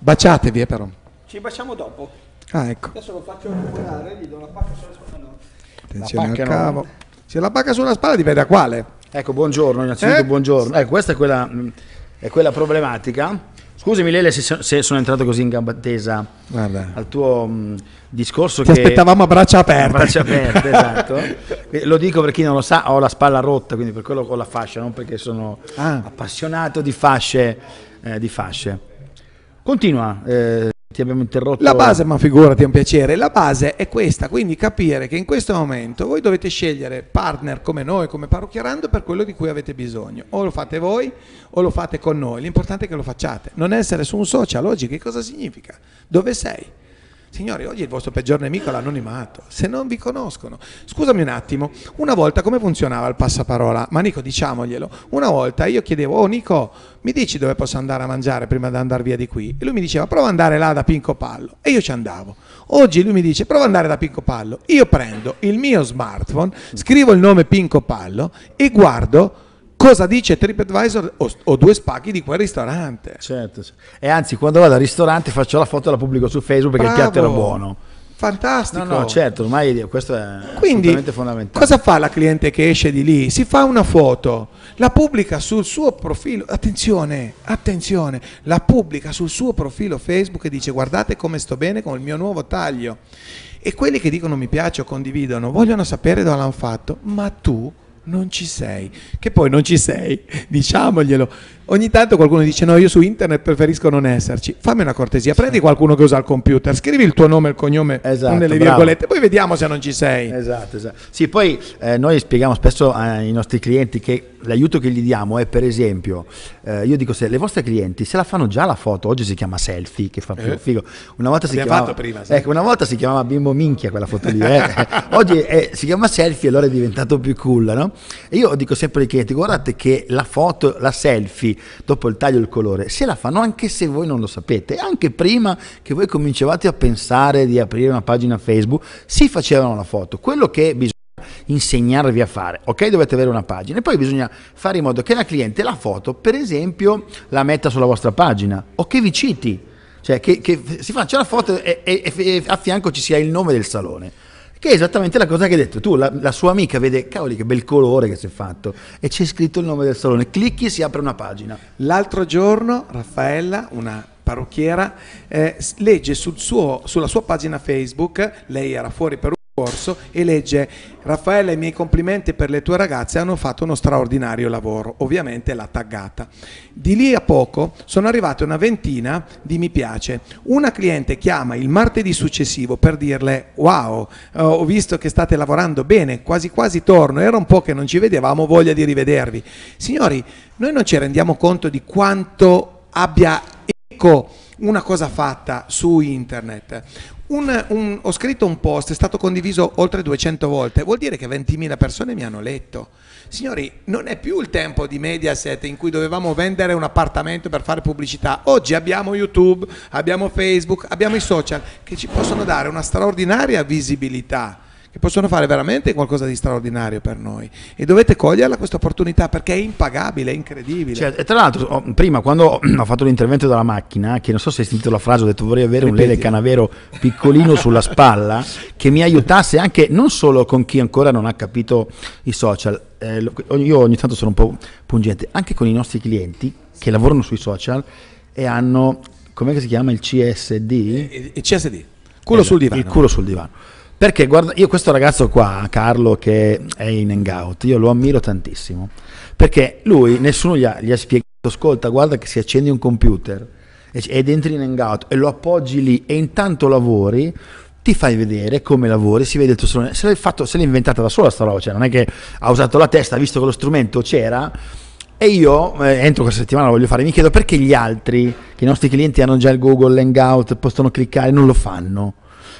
Baciatevi, eh, però. Ci baciamo dopo. Ah, ecco. Adesso lo faccio volare, gli do una pacca sulla spalla. No. Attenzione al cavo. No. Se la pacca sulla spalla dipende da quale. Ecco, buongiorno, innanzitutto Eh? buongiorno. Ecco, questa è quella, è quella problematica. Scusami Lele se, se sono entrato così in gamba tesa Guarda. al tuo mh, discorso. Ti che aspettavamo a braccia aperte. A braccia aperte, esatto. Lo dico per chi non lo sa, ho la spalla rotta, quindi per quello ho la fascia, non perché sono Ah. appassionato di fasce, eh, di fasce. Continua, eh, ti abbiamo interrotto. La base, ma figurati, è un piacere. La base è questa, quindi capire che in questo momento voi dovete scegliere partner come noi, come Parrucchierando, per quello di cui avete bisogno. O lo fate voi o lo fate con noi. L'importante è che lo facciate. Non essere su un social oggi, che cosa significa? Dove sei? Signori, oggi il vostro peggior nemico è l'anonimato, se non vi conoscono. Scusami un attimo, una volta come funzionava il passaparola? Ma Nico, diciamoglielo, una volta io chiedevo, oh Nico, mi dici dove posso andare a mangiare prima di andare via di qui? E lui mi diceva, prova ad andare là da Pinco Pallo, e io ci andavo. Oggi lui mi dice, prova ad andare da Pinco Pallo, io prendo il mio smartphone, scrivo il nome Pinco Pallo e guardo cosa dice TripAdvisor o, o due spacchi di quel ristorante. Certo, e anzi quando vado al ristorante faccio la foto e la pubblico su Facebook perché Bravo. il piatto era buono. Fantastico. No, no, certo, ormai questo è Quindi, assolutamente fondamentale. cosa fa la cliente che esce di lì? Si fa una foto, la pubblica sul suo profilo, attenzione, attenzione, la pubblica sul suo profilo Facebook e dice guardate come sto bene con il mio nuovo taglio. E quelli che dicono mi piace o condividono vogliono sapere dove l'hanno fatto, ma tu non ci sei, che poi non ci sei, diciamoglielo. Ogni tanto qualcuno dice no, io su internet preferisco non esserci. Fammi una cortesia, prendi qualcuno che usa il computer, scrivi il tuo nome e il cognome Esatto, con delle bravo. virgolette, poi vediamo se non ci sei. Esatto, esatto. Sì, poi eh, noi spieghiamo spesso ai nostri clienti che l'aiuto che gli diamo è, per esempio, eh, io dico, se le vostre clienti se la fanno già la foto, oggi si chiama selfie, che fa più Eh. figo. Una volta si Abbiamo chiamava, fatto prima, sì. ecco, una volta si chiamava bimbo minchia quella foto lì, eh. Oggi è- si chiama selfie, allora è diventato più cool, no? E io dico sempre ai clienti, guardate che la foto, la selfie, dopo il taglio e il colore, se la fanno anche se voi non lo sapete, anche prima che voi cominciavate a pensare di aprire una pagina Facebook, si facevano la foto. Quello che bisogna insegnarvi a fare, ok, dovete avere una pagina e poi bisogna fare in modo che la cliente la foto, per esempio, la metta sulla vostra pagina o che vi citi, cioè che, che si faccia la foto e, e, e a fianco ci sia il nome del salone, che è esattamente la cosa che hai detto tu. La, la sua amica vede, cavoli che bel colore che si è fatto, e c'è scritto il nome del salone, clicchi e si apre una pagina. L'altro giorno Raffaella, una parrucchiera, eh, s- legge sul suo, sulla sua pagina Facebook, lei era fuori per un corso, e legge: Raffaella, i miei complimenti per le tue ragazze, hanno fatto uno straordinario lavoro. Ovviamente l'ha taggata. Di lì a poco sono arrivate una ventina di mi piace. Una cliente chiama il martedì successivo per dirle: wow, eh, ho visto che state lavorando bene, quasi quasi torno, era un po' che non ci vedevamo, voglia di rivedervi. Signori, noi non ci rendiamo conto di quanto abbia eco una cosa fatta su internet. Un, un, ho scritto un post, è stato condiviso oltre duecento volte, vuol dire che ventimila persone mi hanno letto. Signori, non è più il tempo di Mediaset in cui dovevamo vendere un appartamento per fare pubblicità. Oggi abbiamo YouTube, abbiamo Facebook, abbiamo i social che ci possono dare una straordinaria visibilità, che possono fare veramente qualcosa di straordinario per noi, e dovete coglierla questa opportunità, perché è impagabile, è incredibile. Cioè, e tra l'altro, ho- prima quando ho fatto l'intervento dalla macchina, che non so se hai sentito la frase, ho detto vorrei avere un Ripeti. Lele Canavero piccolino sulla spalla che mi aiutasse anche non solo con chi ancora non ha capito i social. Eh, lo- io ogni tanto sono un po' pungente, anche con i nostri clienti che lavorano sui social e hanno, com'è che si chiama, il C S D? Il C S D, culo sul divano. Il culo sul divano. Perché guarda, io questo ragazzo qua, Carlo, che è in Hangout, io lo ammiro tantissimo, perché lui, nessuno gli ha, gli ha spiegato, ascolta, guarda che si accende un computer e- ed entri in Hangout e lo appoggi lì e intanto lavori, ti fai vedere come lavori, si vede il tuo salone. Se l'hai fatto, se l'hai inventata da sola sta roba, cioè non è che ha usato la testa, ha visto che lo strumento c'era. E io eh, entro questa settimana, lo voglio fare, mi chiedo perché gli altri, che i nostri clienti hanno già il Google Hangout, possono cliccare, non lo fanno.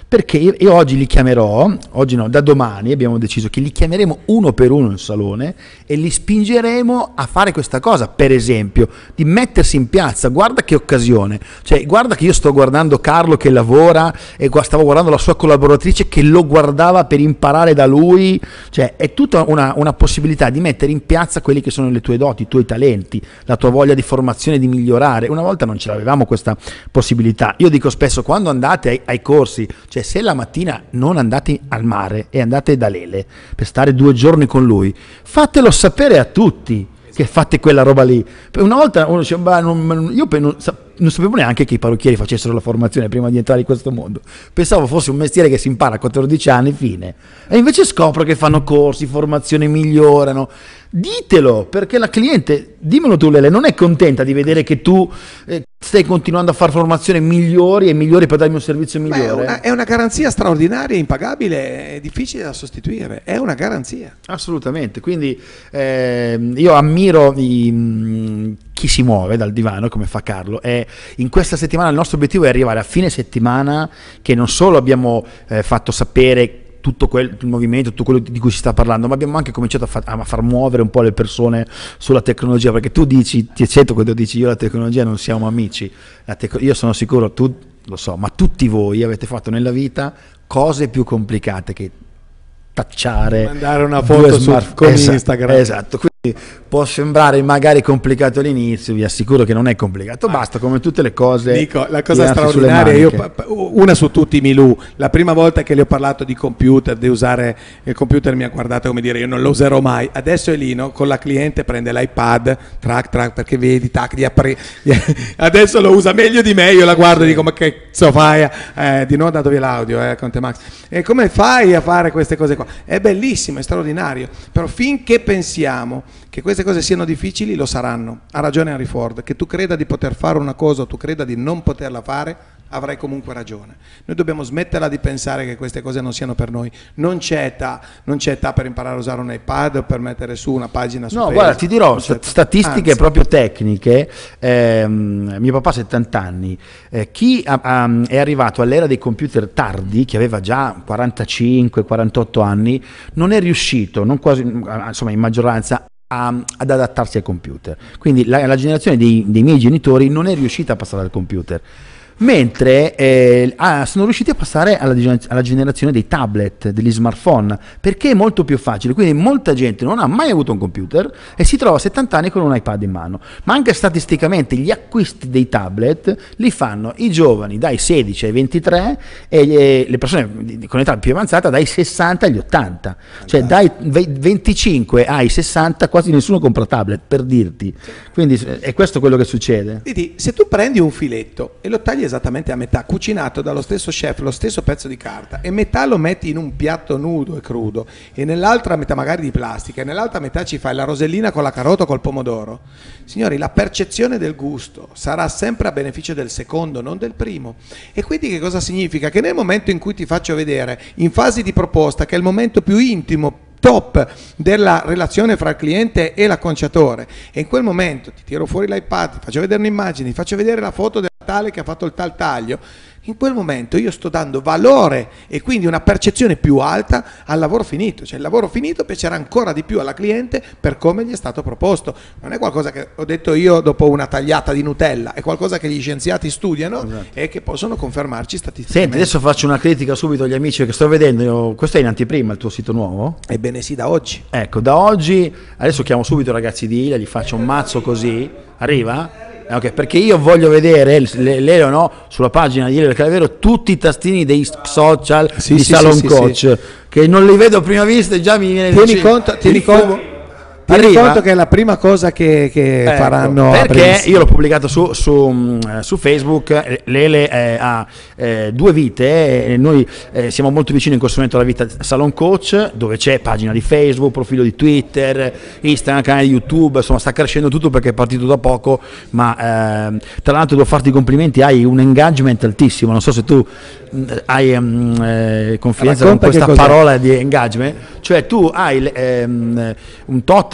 Perché io, io oggi li chiamerò, oggi no, da domani abbiamo deciso che li chiameremo uno per uno in salone e li spingeremo a fare questa cosa, per esempio, di mettersi in piazza. Guarda che occasione, cioè guarda che io sto guardando Carlo che lavora e stavo guardando la sua collaboratrice che lo guardava per imparare da lui, cioè è tutta una, una possibilità di mettere in piazza quelli che sono le tue doti, i tuoi talenti, la tua voglia di formazione, di migliorare. Una volta non ce l'avevamo questa possibilità. Io dico spesso, quando andate ai, ai corsi, cioè se la mattina non andate al mare e andate da Lele per stare due giorni con lui, fatelo sapere a tutti che fate quella roba lì. Una volta uno dice, bah, non, io non, non sapevo neanche che i parrucchieri facessero la formazione prima di entrare in questo mondo, pensavo fosse un mestiere che si impara a quattordici anni, fine, e invece scopro che fanno corsi, formazione, migliorano. Ditelo, perché la cliente, dimmelo tu Lele, non è contenta di vedere che tu eh, stai continuando a fare formazione migliori e migliori per darmi un servizio migliore? Beh, è, una, è una garanzia straordinaria, impagabile, è difficile da sostituire, è una garanzia. Assolutamente, quindi eh, io ammiro i, mh, chi si muove dal divano come fa Carlo, e in questa settimana il nostro obiettivo è arrivare a fine settimana che non solo abbiamo eh, fatto sapere tutto quel, il movimento, tutto quello di cui si sta parlando, ma abbiamo anche cominciato a far, a far muovere un po' le persone sulla tecnologia, perché tu dici, ti accetto quando dici io e la tecnologia non siamo amici, la tec- io sono sicuro, tu lo so, ma tutti voi avete fatto nella vita cose più complicate che tacciare, mandare una foto su, con esatto, Instagram. Esatto, quindi può sembrare magari complicato all'inizio, vi assicuro che non è complicato, basta, come tutte le cose. Dico, la cosa straordinaria, io, una su tutti Milù, la prima volta che le ho parlato di computer, di usare il computer, mi ha guardato come dire io non lo userò mai. Adesso Elino con la cliente prende l'iPad, track track, perché vedi, tac, gli apri, adesso lo usa meglio di me, io la guardo e dico ma che so fai, eh, di nuovo dato via l'audio, eh, Conte Max, e come fai a fare queste cose qua? È bellissimo, è straordinario, però finché pensiamo che queste cose siano difficili, lo saranno. Ha ragione Henry Ford, che tu creda di poter fare una cosa o tu creda di non poterla fare, avrai comunque ragione. Noi dobbiamo smetterla di pensare che queste cose non siano per noi. Non c'è età, non c'è età per imparare a usare un iPad o per mettere su una pagina su no, Facebook. Guarda, ti dirò st- statistiche Anzi. proprio tecniche. ehm, mio papà ha settanta anni, eh, chi ha, ha, è arrivato all'era dei computer tardi, che aveva già quarantacinque quarantotto anni, non è riuscito, non quasi, insomma in maggioranza, A, ad adattarsi al computer. Quindi la, la generazione dei, dei miei genitori non è riuscita a passare al computer, mentre eh, ah, sono riusciti a passare alla, alla generazione dei tablet, degli smartphone, perché è molto più facile. Quindi molta gente non ha mai avuto un computer e si trova a settanta anni con un iPad in mano. Ma anche statisticamente gli acquisti dei tablet li fanno i giovani dai sedici ai ventitré e le persone con età più avanzata dai sessanta agli ottanta, cioè dai venticinque ai sessanta quasi nessuno compra tablet, per dirti. Quindi è questo quello che succede. Vedi, se tu prendi un filetto e lo tagli esattamente a metà, cucinato dallo stesso chef, lo stesso pezzo di carta, e metà lo metti in un piatto nudo e crudo e nell'altra metà magari di plastica e nell'altra metà ci fai la rosellina con la carota o col pomodoro, signori, la percezione del gusto sarà sempre a beneficio del secondo, non del primo. E quindi che cosa significa? Che nel momento in cui ti faccio vedere in fase di proposta, che è il momento più intimo, top della relazione fra il cliente e l'acconciatore, e in quel momento ti tiro fuori l'iPad, ti faccio vedere un'immagine, ti faccio vedere la foto del tale che ha fatto il tal taglio, in quel momento io sto dando valore e quindi una percezione più alta al lavoro finito, cioè il lavoro finito piacerà ancora di più alla cliente per come gli è stato proposto. Non è qualcosa che ho detto io dopo una tagliata di Nutella, è qualcosa che gli scienziati studiano, esatto, e che possono confermarci statisticamente. Senti, adesso faccio una critica subito agli amici che sto vedendo. Io, questo è in anteprima il tuo sito nuovo? Ebbene sì, da oggi. Ecco, da oggi, adesso chiamo subito i ragazzi di Ilia, gli faccio un mazzo così, arriva? Okay, perché io voglio vedere le, le, no, sulla pagina di Ilia del Calavero tutti i tastini dei social sì, di sì, Salon sì, Coach, sì. Che non li vedo a prima vista e già mi viene tieni conto, tieni conto Tieni conto che è la prima cosa che, che ecco, faranno, perché io l'ho pubblicato su, su, su Facebook. Lele eh, ha eh, due vite, e noi eh, siamo molto vicini in questo momento alla vita Salon Coach, dove c'è pagina di Facebook, profilo di Twitter, Instagram, canale di YouTube, insomma sta crescendo tutto perché è partito da poco, ma eh, tra l'altro devo farti i complimenti, hai un engagement altissimo, non so se tu hai um, eh, confidenza con questa parola di engagement, cioè tu hai ehm, un tot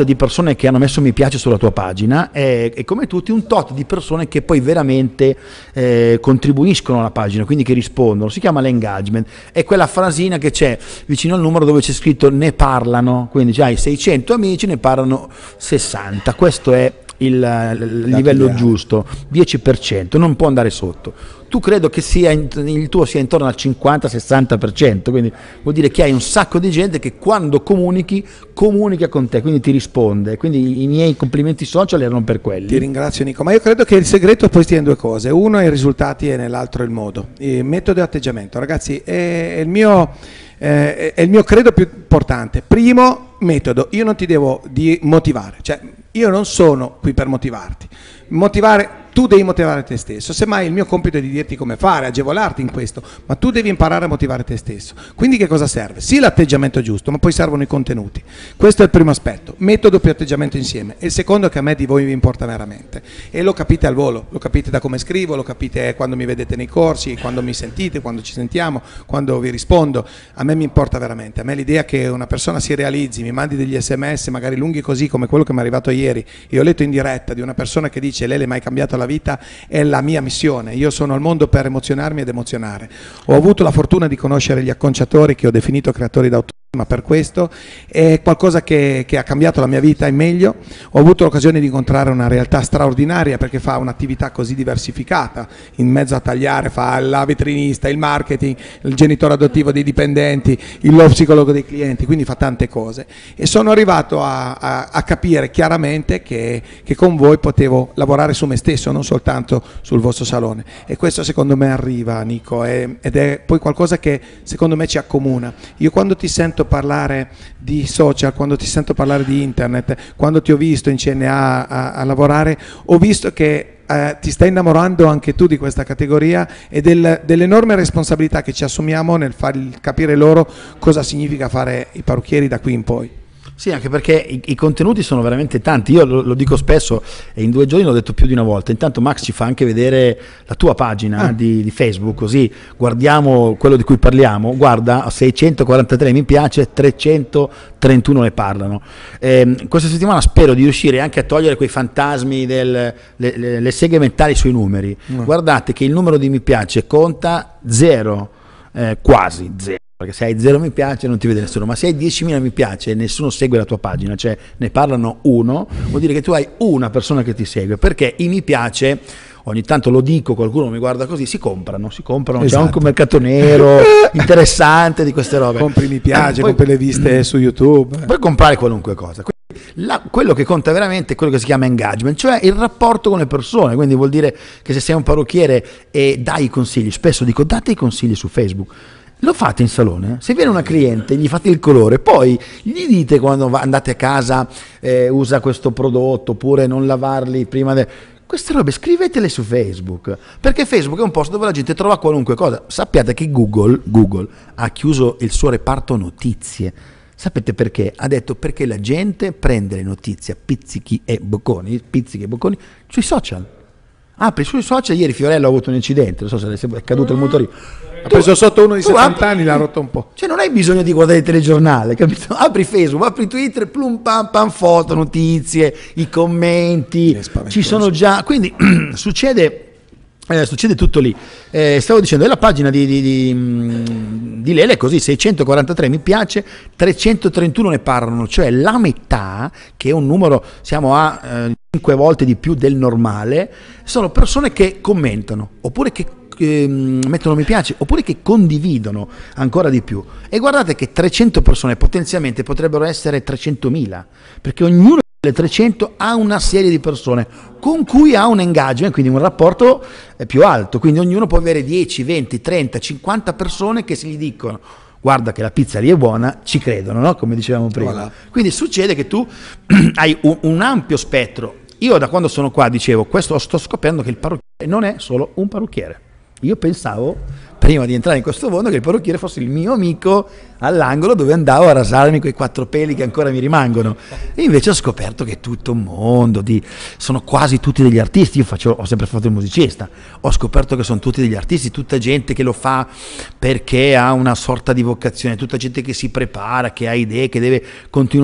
tot di persone che hanno messo mi piace sulla tua pagina e, e come tutti un tot di persone che poi veramente eh, contribuiscono alla pagina, quindi che rispondono. Si chiama l'engagement, è quella frasina che c'è vicino al numero dove c'è scritto ne parlano, quindi hai seicento amici, ne parlano sessanta, questo è il, il livello ideale. Giusto, dieci per cento, non può andare sotto. Tu credo che sia in, il tuo sia intorno al cinquanta sessanta per cento, quindi vuol dire che hai un sacco di gente che quando comunichi, comunica con te, quindi ti risponde, quindi i miei complimenti social erano per quelli. Ti ringrazio Nico, ma io credo che il segreto poi stia in due cose, uno è i risultati e nell'altro il modo, il metodo e atteggiamento, ragazzi, è il mio... Eh, è il mio credo più importante. Primo, metodo, io non ti devo di motivare, cioè io non sono qui per motivarti, motivare, tu devi motivare te stesso, semmai il mio compito è di dirti come fare, agevolarti in questo, ma tu devi imparare a motivare te stesso. Quindi che cosa serve? Sì, l'atteggiamento giusto, ma poi servono i contenuti. Questo è il primo aspetto, metodo più atteggiamento insieme. E il secondo è che a me di voi vi importa veramente, e lo capite al volo, lo capite da come scrivo, lo capite quando mi vedete nei corsi, quando mi sentite, quando ci sentiamo, quando vi rispondo. A me mi importa veramente, a me l'idea che una persona si realizzi, mi mandi degli sms magari lunghi così come quello che mi è arrivato ieri, e ho letto in diretta di una persona che dice lei l'è mai cambiato la vita, è la mia missione. Io sono al mondo per emozionarmi ed emozionare. Ho avuto la fortuna di conoscere gli acconciatori che ho definito creatori d'autore, ma per questo è qualcosa che, che ha cambiato la mia vita in meglio. Ho avuto l'occasione di incontrare una realtà straordinaria perché fa un'attività così diversificata, in mezzo a tagliare fa la vetrinista, il marketing, il genitore adottivo dei dipendenti, il lo psicologo dei clienti, quindi fa tante cose, e sono arrivato a, a, a capire chiaramente che, che con voi potevo lavorare su me stesso, non soltanto sul vostro salone, e questo secondo me arriva, Nico, è, ed è poi qualcosa che secondo me ci accomuna. Io quando ti sento parlare di social, quando ti sento parlare di internet, quando ti ho visto in C N A a, a lavorare, ho visto che eh, ti stai innamorando anche tu di questa categoria e del, dell'enorme responsabilità che ci assumiamo nel far capire loro cosa significa fare i parrucchieri da qui in poi. Sì, anche perché i, i contenuti sono veramente tanti, io lo, lo dico spesso e in due giorni l'ho detto più di una volta. Intanto Max ci fa anche vedere la tua pagina ah. di, di Facebook, così guardiamo quello di cui parliamo. Guarda, seicentoquarantatré mi piace, trecentotrentuno ne parlano. Eh, questa settimana spero di riuscire anche a togliere quei fantasmi, del, le, le, le seghe mentali sui numeri. Mm. Guardate che il numero di mi piace conta zero, eh, quasi zero. Perché se hai zero mi piace non ti vede nessuno, ma se hai diecimila mi piace e nessuno segue la tua pagina, cioè ne parlano uno, vuol dire che tu hai una persona che ti segue, perché i mi piace, ogni tanto lo dico, qualcuno mi guarda così, si comprano, si comprano, esatto. C'è anche un mercato nero interessante di queste robe. Compri mi piace, poi, compri le viste mm, su YouTube. Puoi comprare qualunque cosa. La, quello che conta veramente è quello che si chiama engagement, cioè il rapporto con le persone, quindi vuol dire che se sei un parrucchiere e dai i consigli, spesso dico date i consigli su Facebook. Lo fate in salone? Se viene una cliente, gli fate il colore, poi gli dite quando va, andate a casa, eh, usa questo prodotto, oppure non lavarli prima de... Queste robe scrivetele su Facebook, perché Facebook è un posto dove la gente trova qualunque cosa. Sappiate che Google, Google ha chiuso il suo reparto notizie. Sapete perché? Ha detto perché la gente prende le notizie a pizzichi e bocconi, pizzichi e bocconi sui social. Apri sui social, ieri Fiorello ha avuto un incidente, non so se è caduto il motorino. Ha preso sotto uno di settanta anni, l'ha rotto un po'. Cioè non hai bisogno di guardare il telegiornale, capito? Apri Facebook, apri Twitter, plum pam pam, foto, notizie, i commenti, ci sono già, quindi succede... Eh, succede tutto lì. Eh, stavo dicendo, è la pagina di, di, di, di Lele, così seicentoquarantatré mi piace, trecentotrentuno ne parlano, cioè la metà, che è un numero, siamo a eh, cinque volte di più del normale, sono persone che commentano, oppure che eh, mettono mi piace, oppure che condividono ancora di più. E guardate che trecento persone potenzialmente potrebbero essere trecentomila, perché ognuno le trecento ha una serie di persone con cui ha un engagement, quindi un rapporto più alto, quindi ognuno può avere dieci, venti, trenta, cinquanta persone che se gli dicono guarda che la pizza lì è buona, ci credono, no? Come dicevamo prima. Voilà. Quindi succede che tu hai un, un ampio spettro. Io da quando sono qua dicevo, questo sto scoprendo che il parrucchiere non è solo un parrucchiere. Io pensavo, prima di entrare in questo mondo, che il parrucchiere fosse il mio amico all'angolo dove andavo a rasarmi quei quattro peli che ancora mi rimangono. E invece ho scoperto che è tutto un mondo, di, sono quasi tutti degli artisti. Io faccio, ho sempre fatto il musicista, ho scoperto che sono tutti degli artisti, tutta gente che lo fa perché ha una sorta di vocazione, tutta gente che si prepara, che ha idee, che deve continuamente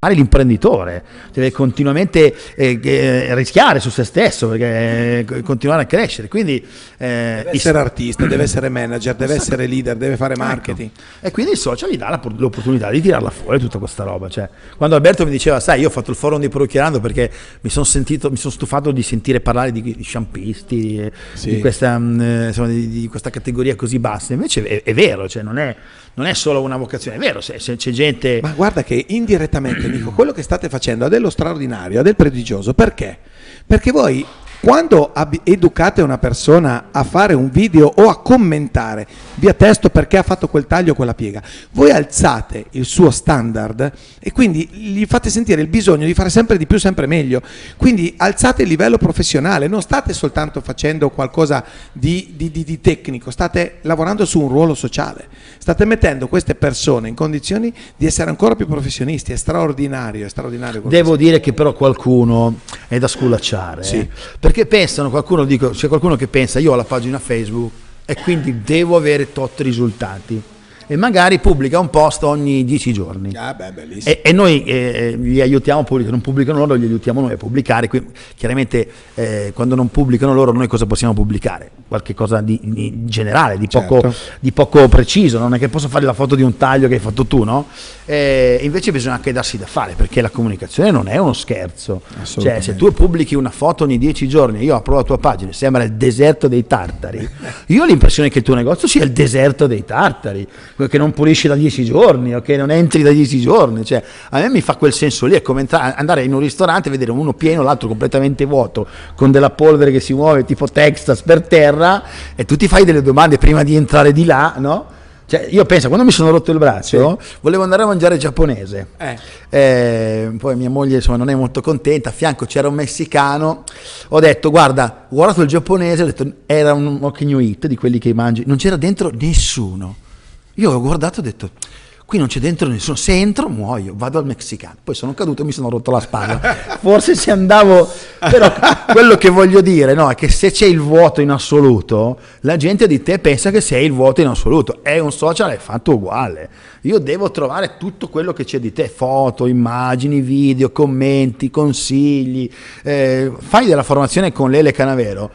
l'imprenditore, deve continuamente eh, eh, rischiare su se stesso perché eh, continuare a crescere, quindi eh, deve essere artista, deve essere manager, deve essere leader, deve fare marketing, ecco. E quindi il social gli dà la, l'opportunità di tirarla fuori tutta questa roba, cioè, quando Alberto mi diceva sai io ho fatto il forum di Parrucchierando perché mi sono sentito mi sono stufato di sentire parlare di, di sciampisti, sì. di, questa, mh, insomma, di, di questa categoria così bassa, invece è, è vero, cioè non è non è solo una vocazione, è vero, se, se c'è gente... Ma guarda che indirettamente, Nico, quello che state facendo ha dello straordinario, ha del prodigioso, perché? Perché voi, quando ab- educate una persona a fare un video o a commentare via testo perché ha fatto quel taglio o quella piega, voi alzate il suo standard e quindi gli fate sentire il bisogno di fare sempre di più, sempre meglio. Quindi alzate il livello professionale, non state soltanto facendo qualcosa di, di, di, di tecnico, state lavorando su un ruolo sociale, state mettendo queste persone in condizioni di essere ancora più professionisti. È straordinario, è straordinario. Devo dire che però qualcuno è da sculacciare, sì. eh? Perché pensano, qualcuno dico, c'è qualcuno che pensa io ho la pagina Facebook e quindi devo avere tot risultati e magari pubblica un post ogni dieci giorni. Ah, beh, bellissimo. E, e noi eh, li aiutiamo a pubblicare, non pubblicano loro, li aiutiamo noi a pubblicare. Quindi, chiaramente eh, quando non pubblicano loro noi cosa possiamo pubblicare? Qualche cosa di, di generale, di poco, certo. di poco preciso, non è che posso fare la foto di un taglio che hai fatto tu, no? Eh, invece bisogna anche darsi da fare, perché la comunicazione non è uno scherzo. Cioè se tu pubblichi una foto ogni dieci giorni, io apro la tua pagina, sembra il deserto dei tartari, io ho l'impressione che il tuo negozio sia il deserto dei tartari, che non pulisci da dieci giorni o che non entri da dieci giorni, cioè a me mi fa quel senso lì, è come entrare, andare in un ristorante e vedere uno pieno, l'altro completamente vuoto, con della polvere che si muove tipo Texas per terra, e tu ti fai delle domande prima di entrare di là, no? Cioè, io penso, quando mi sono rotto il braccio, sì. volevo andare a mangiare giapponese, eh. Eh, poi mia moglie insomma non è molto contenta, a fianco c'era un messicano, ho detto guarda, ho guardato il giapponese, ho detto era un all you eat di quelli che mangi, non c'era dentro nessuno. Io ho guardato e ho detto, qui non c'è dentro nessuno, se entro muoio, vado al messicano. Poi sono caduto e mi sono rotto la spalla. Forse se andavo, però quello che voglio dire, no, è che se c'è il vuoto in assoluto, la gente di te pensa che sei il vuoto in assoluto. È un social, è fatto uguale. Io devo trovare tutto quello che c'è di te, foto, immagini, video, commenti, consigli. Eh, fai della formazione con Lele Canavero.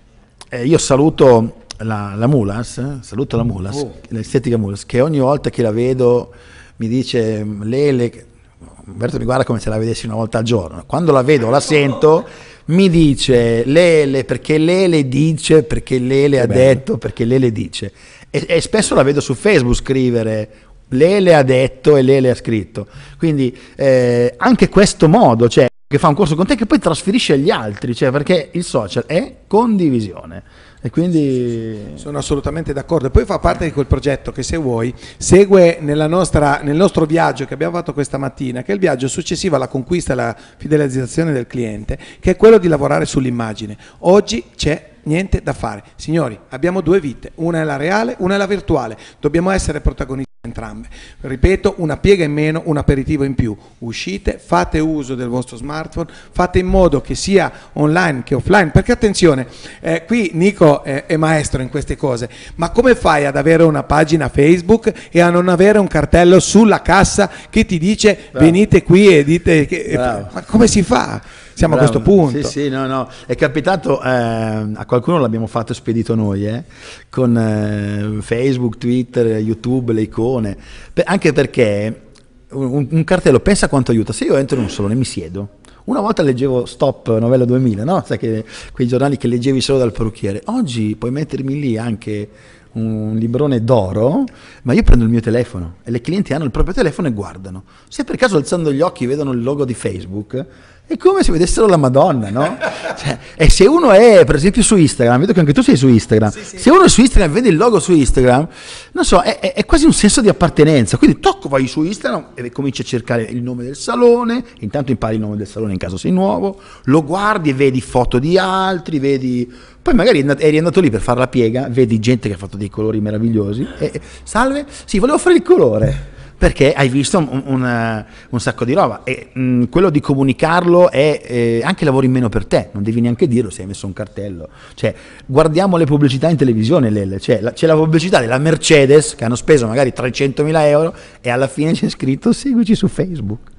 Eh, io saluto... La, la Mulas, eh? saluto la Mulas, oh. l'estetica Mulas, che ogni volta che la vedo mi dice Lele, Umberto mi guarda come se la vedessi una volta al giorno, quando la vedo, la sento, mi dice Lele, perché Lele dice, perché Lele ha detto, perché Lele dice, e, e spesso la vedo su Facebook scrivere Lele ha detto e Lele ha scritto, quindi eh, anche questo modo, cioè che fa un corso con te che poi trasferisce agli altri, cioè perché il social è condivisione. E quindi sono assolutamente d'accordo. E poi fa parte di quel progetto che, se vuoi, segue nella nostra, nel nostro viaggio che abbiamo fatto questa mattina, che è il viaggio successivo alla conquista e alla fidelizzazione del cliente, che è quello di lavorare sull'immagine. Oggi c'è niente da fare. Signori, abbiamo due vite, una è la reale, una è la virtuale. Dobbiamo essere protagonisti entrambe. Ripeto, una piega in meno, un aperitivo in più. Uscite, fate uso del vostro smartphone, fate in modo che sia online che offline, perché attenzione, eh, qui Nico è, è maestro in queste cose, ma come fai ad avere una pagina Facebook e a non avere un cartello sulla cassa che ti dice Bravo. venite qui e dite che, ma come si fa? Siamo Bravo. a questo punto. Sì, sì, no, no. È capitato, eh, a qualcuno l'abbiamo fatto spedito noi, eh, con eh, Facebook, Twitter, YouTube, le icone, per, anche perché un, un cartello, pensa quanto aiuta. Se io entro in un salone e mi siedo, una volta leggevo Stop Novella duemila, no? Sai che quei giornali che leggevi solo dal parrucchiere, oggi puoi mettermi lì anche un librone d'oro, ma io prendo il mio telefono e le clienti hanno il proprio telefono e guardano. Se per caso alzando gli occhi vedono il logo di Facebook, è come se vedessero la Madonna, no? Cioè, e se uno è, per esempio, su Instagram, vedo che anche tu sei su Instagram, sì, sì. se uno è su Instagram e vede il logo su Instagram, non so, è, è, è quasi un senso di appartenenza. Quindi tocco, vai su Instagram e cominci a cercare il nome del salone, intanto impari il nome del salone in caso sei nuovo, lo guardi e vedi foto di altri, vedi... Poi magari eri andato lì per fare la piega, vedi gente che ha fatto dei colori meravigliosi, e, e salve, sì, volevo fare il colore. Perché hai visto un, un, un sacco di roba e mh, quello di comunicarlo è eh, anche lavori in meno per te, non devi neanche dirlo se hai messo un cartello. Cioè, guardiamo le pubblicità in televisione, Lele, cioè, la, c'è la pubblicità della Mercedes che hanno speso magari trecentomila euro e alla fine c'è scritto seguici su Facebook.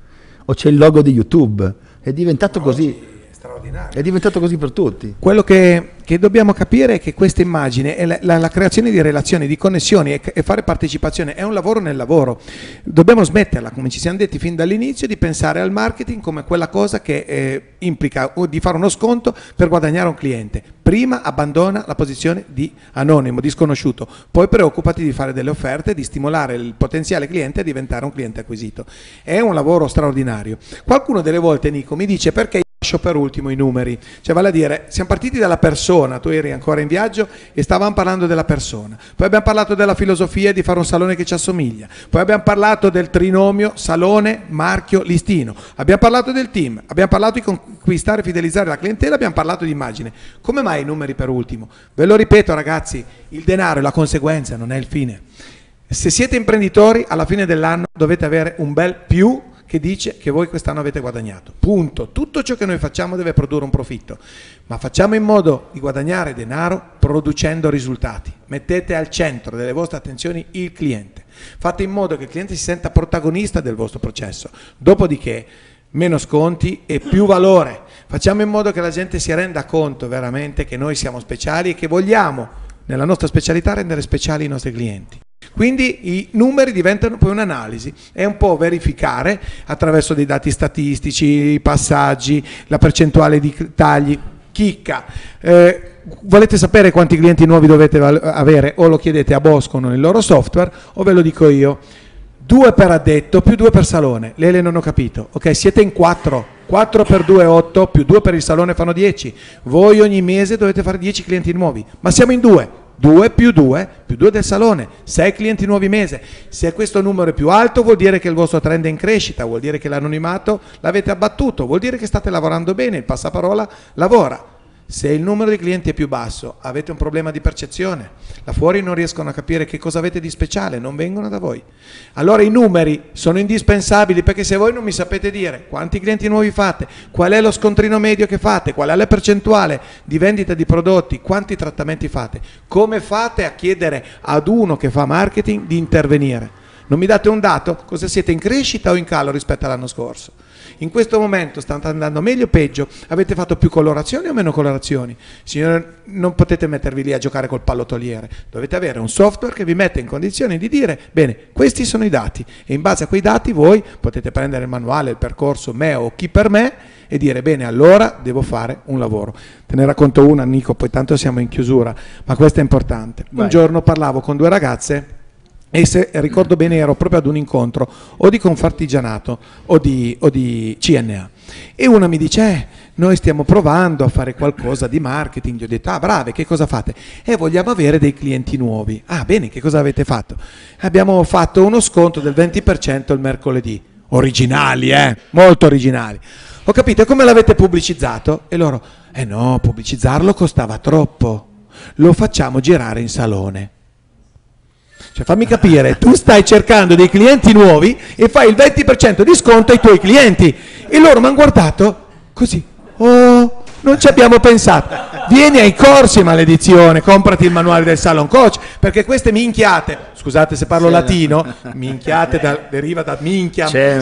o c'è il logo di YouTube. È diventato così. È straordinario. È diventato così per tutti. Quello che, che dobbiamo capire è che questa immagine, è la, la, la creazione di relazioni, di connessioni e, e fare partecipazione è un lavoro nel lavoro. Dobbiamo smetterla, come ci siamo detti fin dall'inizio, di pensare al marketing come quella cosa che eh, implica o di fare uno sconto per guadagnare un cliente. Prima abbandona la posizione di anonimo, di sconosciuto, poi preoccupati di fare delle offerte, di stimolare il potenziale cliente a diventare un cliente acquisito. È un lavoro straordinario. Qualcuno delle volte, Nico, mi dice perché lascio per ultimo i numeri, cioè vale a dire siamo partiti dalla persona, tu eri ancora in viaggio e stavamo parlando della persona, poi abbiamo parlato della filosofia di fare un salone che ci assomiglia, poi abbiamo parlato del trinomio salone, marchio, listino, abbiamo parlato del team, abbiamo parlato di conquistare e fidelizzare la clientela, abbiamo parlato di immagine. Come mai i numeri per ultimo? Ve lo ripeto ragazzi, il denaro è la conseguenza, non è il fine. Se siete imprenditori alla fine dell'anno dovete avere un bel più che dice che voi quest'anno avete guadagnato, punto. Tutto ciò che noi facciamo deve produrre un profitto, ma facciamo in modo di guadagnare denaro producendo risultati. Mettete al centro delle vostre attenzioni il cliente, fate in modo che il cliente si senta protagonista del vostro processo, dopodiché meno sconti e più valore. Facciamo in modo che la gente si renda conto veramente che noi siamo speciali e che vogliamo nella nostra specialità rendere speciali i nostri clienti. Quindi i numeri diventano poi un'analisi, è un po' verificare attraverso dei dati statistici, i passaggi, la percentuale di tagli, chicca. Eh, volete sapere quanti clienti nuovi dovete avere o lo chiedete a Bosco nel loro software o ve lo dico io? Due per addetto più due per salone. Lele, non ho capito. Ok, siete in quattro. quattro per due è otto, più due per il salone fanno dieci. Voi ogni mese dovete fare dieci clienti nuovi, ma siamo in due. due più due più due del salone, sei clienti nuovi mese. Se questo numero è più alto vuol dire che il vostro trend è in crescita, vuol dire che l'anonimato l'avete abbattuto, vuol dire che state lavorando bene, il passaparola lavora. Se il numero di clienti è più basso, avete un problema di percezione. Là fuori non riescono a capire che cosa avete di speciale, non vengono da voi. Allora i numeri sono indispensabili, perché se voi non mi sapete dire quanti clienti nuovi fate, qual è lo scontrino medio che fate, qual è la percentuale di vendita di prodotti, quanti trattamenti fate, come fate a chiedere ad uno che fa marketing di intervenire? Non mi date un dato? Cosa siete, in crescita o in calo rispetto all'anno scorso? In questo momento sta andando meglio o peggio? Avete fatto più colorazioni o meno colorazioni? Signore, non potete mettervi lì a giocare col pallottoliere, dovete avere un software che vi mette in condizioni di dire bene, questi sono i dati e in base a quei dati voi potete prendere il manuale, il percorso, me o chi per me e dire bene, allora devo fare un lavoro. Te ne racconto una, Nico, poi tanto siamo in chiusura, ma questa è importante. Vai. Un giorno parlavo con due ragazze e se ricordo bene ero proprio ad un incontro o di Confartigianato o di, o di C N A e una mi dice eh, noi stiamo provando a fare qualcosa di marketing. Gli ho detto ah brave, che cosa fate? E eh, vogliamo avere dei clienti nuovi. Ah bene, che cosa avete fatto? Abbiamo fatto uno sconto del venti per cento il mercoledì. Originali, eh? Molto originali. Ho capito, e come l'avete pubblicizzato? E loro eh no, pubblicizzarlo costava troppo, lo facciamo girare in salone. Cioè fammi capire, tu stai cercando dei clienti nuovi e fai il venti per cento di sconto ai tuoi clienti e loro mi hanno guardato così, oh non ci abbiamo pensato, vieni ai corsi maledizione, comprati il manuale del Salon Coach, perché queste minchiate, scusate se parlo c'è latino, da... minchiate da, deriva da minchia, c'è,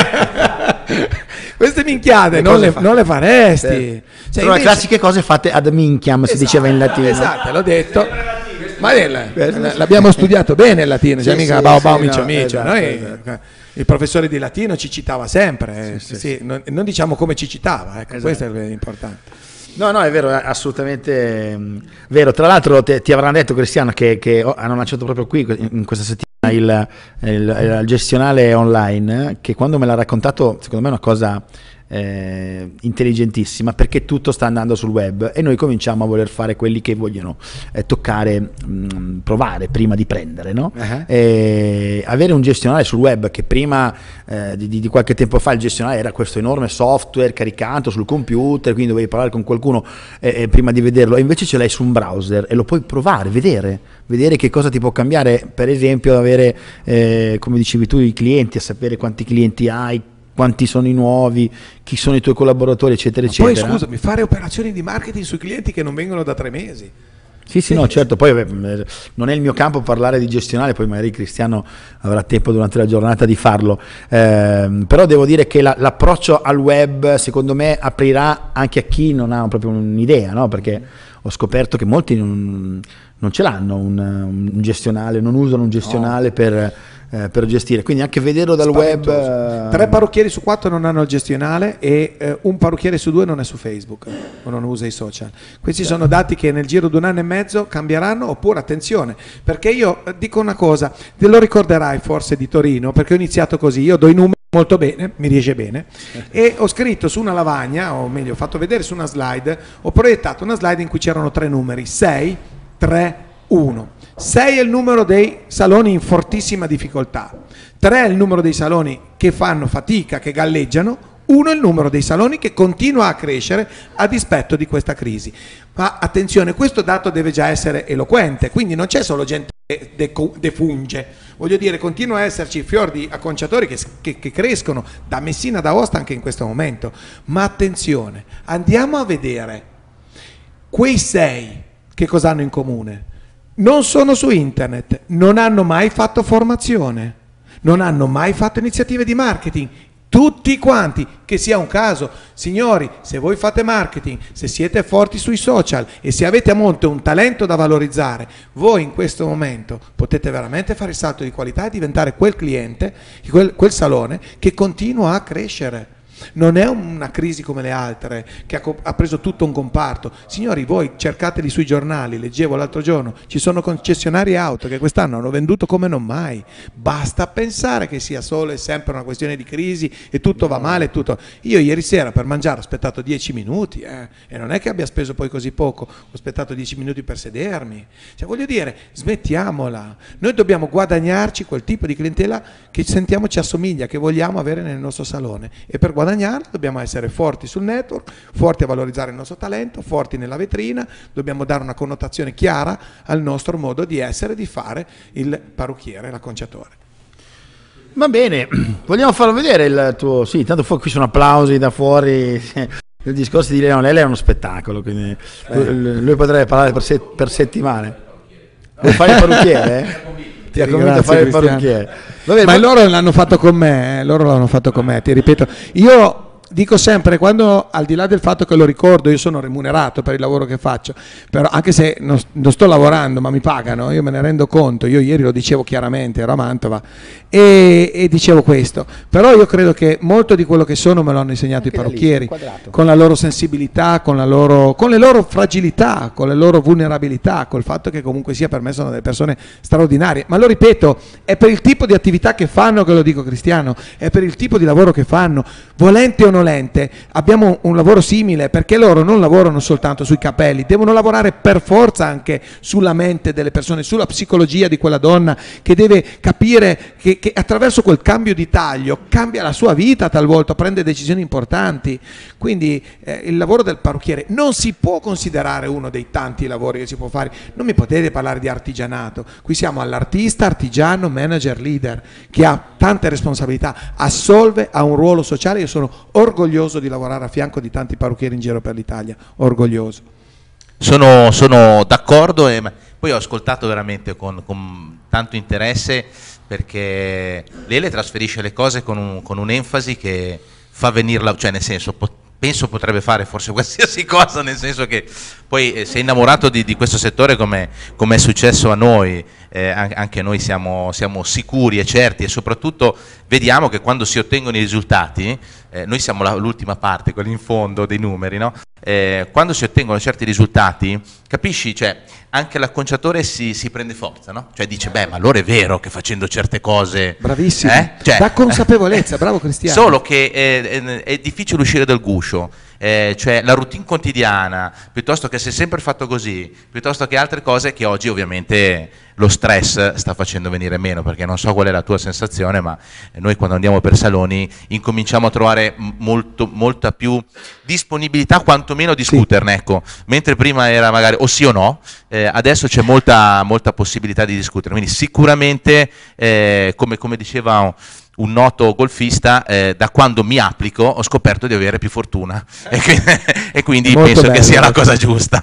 c'è. Queste minchiate non le, non le faresti, cioè, sono invece... le classiche cose fatte ad minchiam, esatto, si diceva in latino, esatto, l'ho detto. Ma l'abbiamo studiato bene il latino, cioè sì, mica sì, bao bao sì, micio no, micio. Esatto, noi, esatto. Il professore di latino ci citava sempre, sì, eh, sì, sì. Non, non diciamo come ci citava, ecco, esatto. Questo è importante. No, no, è vero, è assolutamente mh, vero. Tra l'altro te, ti avranno detto, Cristiano, che, che hanno lanciato proprio qui in questa settimana il, il, il gestionale online, che quando me l'ha raccontato secondo me è una cosa Eh, intelligentissima, perché tutto sta andando sul web e noi cominciamo a voler fare quelli che vogliono eh, toccare, mh, provare prima di prendere, no? Uh-huh. E avere un gestionale sul web, che prima eh, di, di qualche tempo fa il gestionale era questo enorme software caricato sul computer, quindi dovevi parlare con qualcuno eh, eh, prima di vederlo, e invece ce l'hai su un browser e lo puoi provare, vedere vedere che cosa ti può cambiare, per esempio avere eh, come dicevi tu i clienti, a sapere quanti clienti hai, quanti sono i nuovi, chi sono i tuoi collaboratori, eccetera, ma eccetera. Poi scusami, fare operazioni di marketing sui clienti che non vengono da tre mesi. Sì, sì, no, certo, poi vabbè, non è il mio campo parlare di gestionale, poi magari Cristiano avrà tempo durante la giornata di farlo, eh, però devo dire che la, l'approccio al web secondo me aprirà anche a chi non ha proprio un'idea, no? Perché ho scoperto che molti non, non ce l'hanno un, un gestionale, non usano un gestionale no. per... Eh, per gestire, quindi anche vederlo dal Spaventoso. web. Tre parrucchieri su quattro non hanno il gestionale e eh, un parrucchiere su due non è su Facebook o non usa i social. Questi sì. sono dati che nel giro di un anno e mezzo cambieranno, oppure attenzione, perché io eh, dico una cosa, te lo ricorderai forse di Torino, perché ho iniziato così, io do i numeri molto bene, mi riesce bene, e ho scritto su una lavagna, o meglio ho fatto vedere su una slide, ho proiettato una slide in cui c'erano tre numeri, sei, tre, uno. sei è il numero dei saloni in fortissima difficoltà, tre è il numero dei saloni che fanno fatica, che galleggiano, uno è il numero dei saloni che continua a crescere a dispetto di questa crisi. Ma attenzione, questo dato deve già essere eloquente, quindi non c'è solo gente che defunge, voglio dire, continua a esserci fior di acconciatori che, che, che crescono da Messina d'Aosta anche in questo momento, ma attenzione, andiamo a vedere quei sei che cosa hanno in comune. Non sono su internet, non hanno mai fatto formazione, non hanno mai fatto iniziative di marketing, tutti quanti, che sia un caso. Signori, se voi fate marketing, se siete forti sui social e se avete a monte un talento da valorizzare, voi in questo momento potete veramente fare il salto di qualità e diventare quel cliente, quel, quel salone che continua a crescere. Non è una crisi come le altre che ha, ha preso tutto un comparto. Signori, voi cercateli sui giornali, leggevo l'altro giorno, ci sono concessionari auto che quest'anno hanno venduto come non mai. Basta pensare che sia solo e sempre una questione di crisi e tutto va male. Tutto. Io ieri sera per mangiare ho aspettato dieci minuti eh, e non è che abbia speso poi così poco, ho aspettato dieci minuti per sedermi. Cioè, voglio dire, smettiamola. Noi dobbiamo guadagnarci quel tipo di clientela che sentiamo ci assomiglia, che vogliamo avere nel nostro salone, e per guadagnarla dobbiamo essere forti sul network, forti a valorizzare il nostro talento, forti nella vetrina, dobbiamo dare una connotazione chiara al nostro modo di essere, di fare il parrucchiere, l'acconciatore. Va bene, vogliamo farlo vedere il tuo... Sì, tanto fuori qui sono applausi da fuori. Il discorso di Leone, lei è uno spettacolo, quindi eh. lui potrebbe parlare per, se... per settimane. Vuoi fare il parrucchiere? Eh? Ti ha convinto a fare il parrucchiere. Vabbè, ma ma... loro l'hanno fatto con me, eh, loro l'hanno fatto con me, ti ripeto. Io dico sempre, quando, al di là del fatto che lo ricordo, io sono remunerato per il lavoro che faccio, però anche se non, non sto lavorando ma mi pagano, io me ne rendo conto. Io ieri lo dicevo chiaramente, ero a Mantova e, e dicevo questo, però io credo che molto di quello che sono me lo hanno insegnato anche i parrucchieri, con la loro sensibilità, con, la loro, con le loro fragilità, con le loro vulnerabilità, col fatto che comunque sia per me sono delle persone straordinarie. Ma lo ripeto, è per il tipo di attività che fanno che lo dico, Cristiano, è per il tipo di lavoro che fanno, volente o nolente. Abbiamo un lavoro simile, perché loro non lavorano soltanto sui capelli, devono lavorare per forza anche sulla mente delle persone, sulla psicologia di quella donna che deve capire che, che attraverso quel cambio di taglio cambia la sua vita, talvolta prende decisioni importanti. Quindi eh, il lavoro del parrucchiere non si può considerare uno dei tanti lavori che si può fare. Non mi potete parlare di artigianato, qui siamo all'artista, artigiano, manager, leader, che ha tante responsabilità, assolve a un ruolo sociale. Io sono orgoglioso di lavorare a fianco di tanti parrucchieri in giro per l'Italia, orgoglioso. Sono, sono d'accordo, e poi ho ascoltato veramente con, con tanto interesse, perché Lele trasferisce le cose con, un, con un'enfasi che fa venire la, cioè nel senso, pot, penso potrebbe fare forse qualsiasi cosa, nel senso che poi eh, sei innamorato di, di questo settore come è successo a noi, eh, anche noi siamo, siamo sicuri e certi, e soprattutto vediamo che quando si ottengono i risultati, eh, noi siamo la, l'ultima parte, quelli in fondo dei numeri, no? Eh, quando si ottengono certi risultati, capisci, cioè anche l'acconciatore si, si prende forza, no? Cioè dice, beh, ma allora è vero che facendo certe cose... Bravissimo, eh? Cioè, dà consapevolezza, bravo Cristiano. Solo che eh, è difficile uscire dal guscio, eh, cioè la routine quotidiana, piuttosto che se sempre fatto così, piuttosto che altre cose che oggi ovviamente lo stress sta facendo venire meno, perché non so qual è la tua sensazione, ma noi quando andiamo per saloni incominciamo a trovare molto, molta più disponibilità, quantomeno a discuterne, sì. Ecco, mentre prima era magari o sì o no, eh, adesso c'è molta, molta possibilità di discutere, quindi sicuramente eh, come, come diceva un noto golfista, eh, da quando mi applico ho scoperto di avere più fortuna e quindi, e quindi penso bello, che sia la cosa giusta.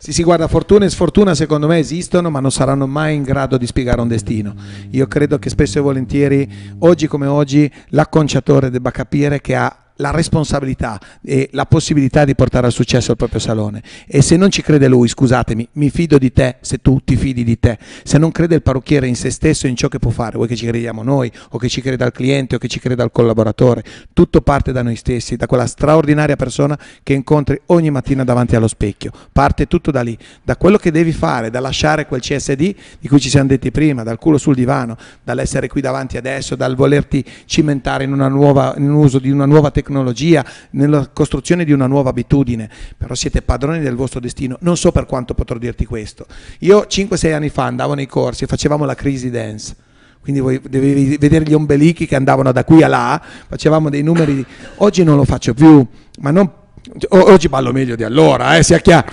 Sì, sì, guarda, fortuna e sfortuna secondo me esistono, ma non saranno mai in grado di spiegare un destino. Io credo che spesso e volentieri, oggi come oggi, l'acconciatore debba capire che ha la responsabilità e la possibilità di portare al successo il proprio salone, e se non ci crede lui, scusatemi, mi fido di te se tu ti fidi di te. Se non crede il parrucchiere in se stesso e in ciò che può fare, vuoi che ci crediamo noi o che ci creda il cliente o che ci creda il collaboratore, tutto parte da noi stessi, da quella straordinaria persona che incontri ogni mattina davanti allo specchio. Parte tutto da lì, da quello che devi fare, da lasciare quel C S D di cui ci siamo detti prima, dal culo sul divano, dall'essere qui davanti adesso, dal volerti cimentare in una nuova, in un uso di una nuova tecnologia, tecnologia, nella costruzione di una nuova abitudine, però siete padroni del vostro destino. Non so per quanto potrò dirti questo. Io cinque sei anni fa andavo nei corsi e facevamo la crazy dance, quindi voi dovevi vedere gli ombelichi che andavano da qui a là, facevamo dei numeri. Oggi non lo faccio più, ma non oggi ballo meglio di allora, eh, sia chiaro.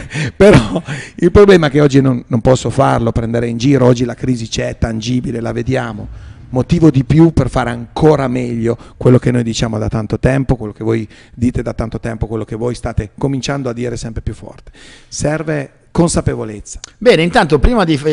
Però il problema è che oggi non, non posso farlo, prendere in giro. Oggi la crisi c'è, è tangibile, la vediamo. Motivo di più per fare ancora meglio quello che noi diciamo da tanto tempo, quello che voi dite da tanto tempo, quello che voi state cominciando a dire sempre più forte. Serve consapevolezza. Bene, intanto prima di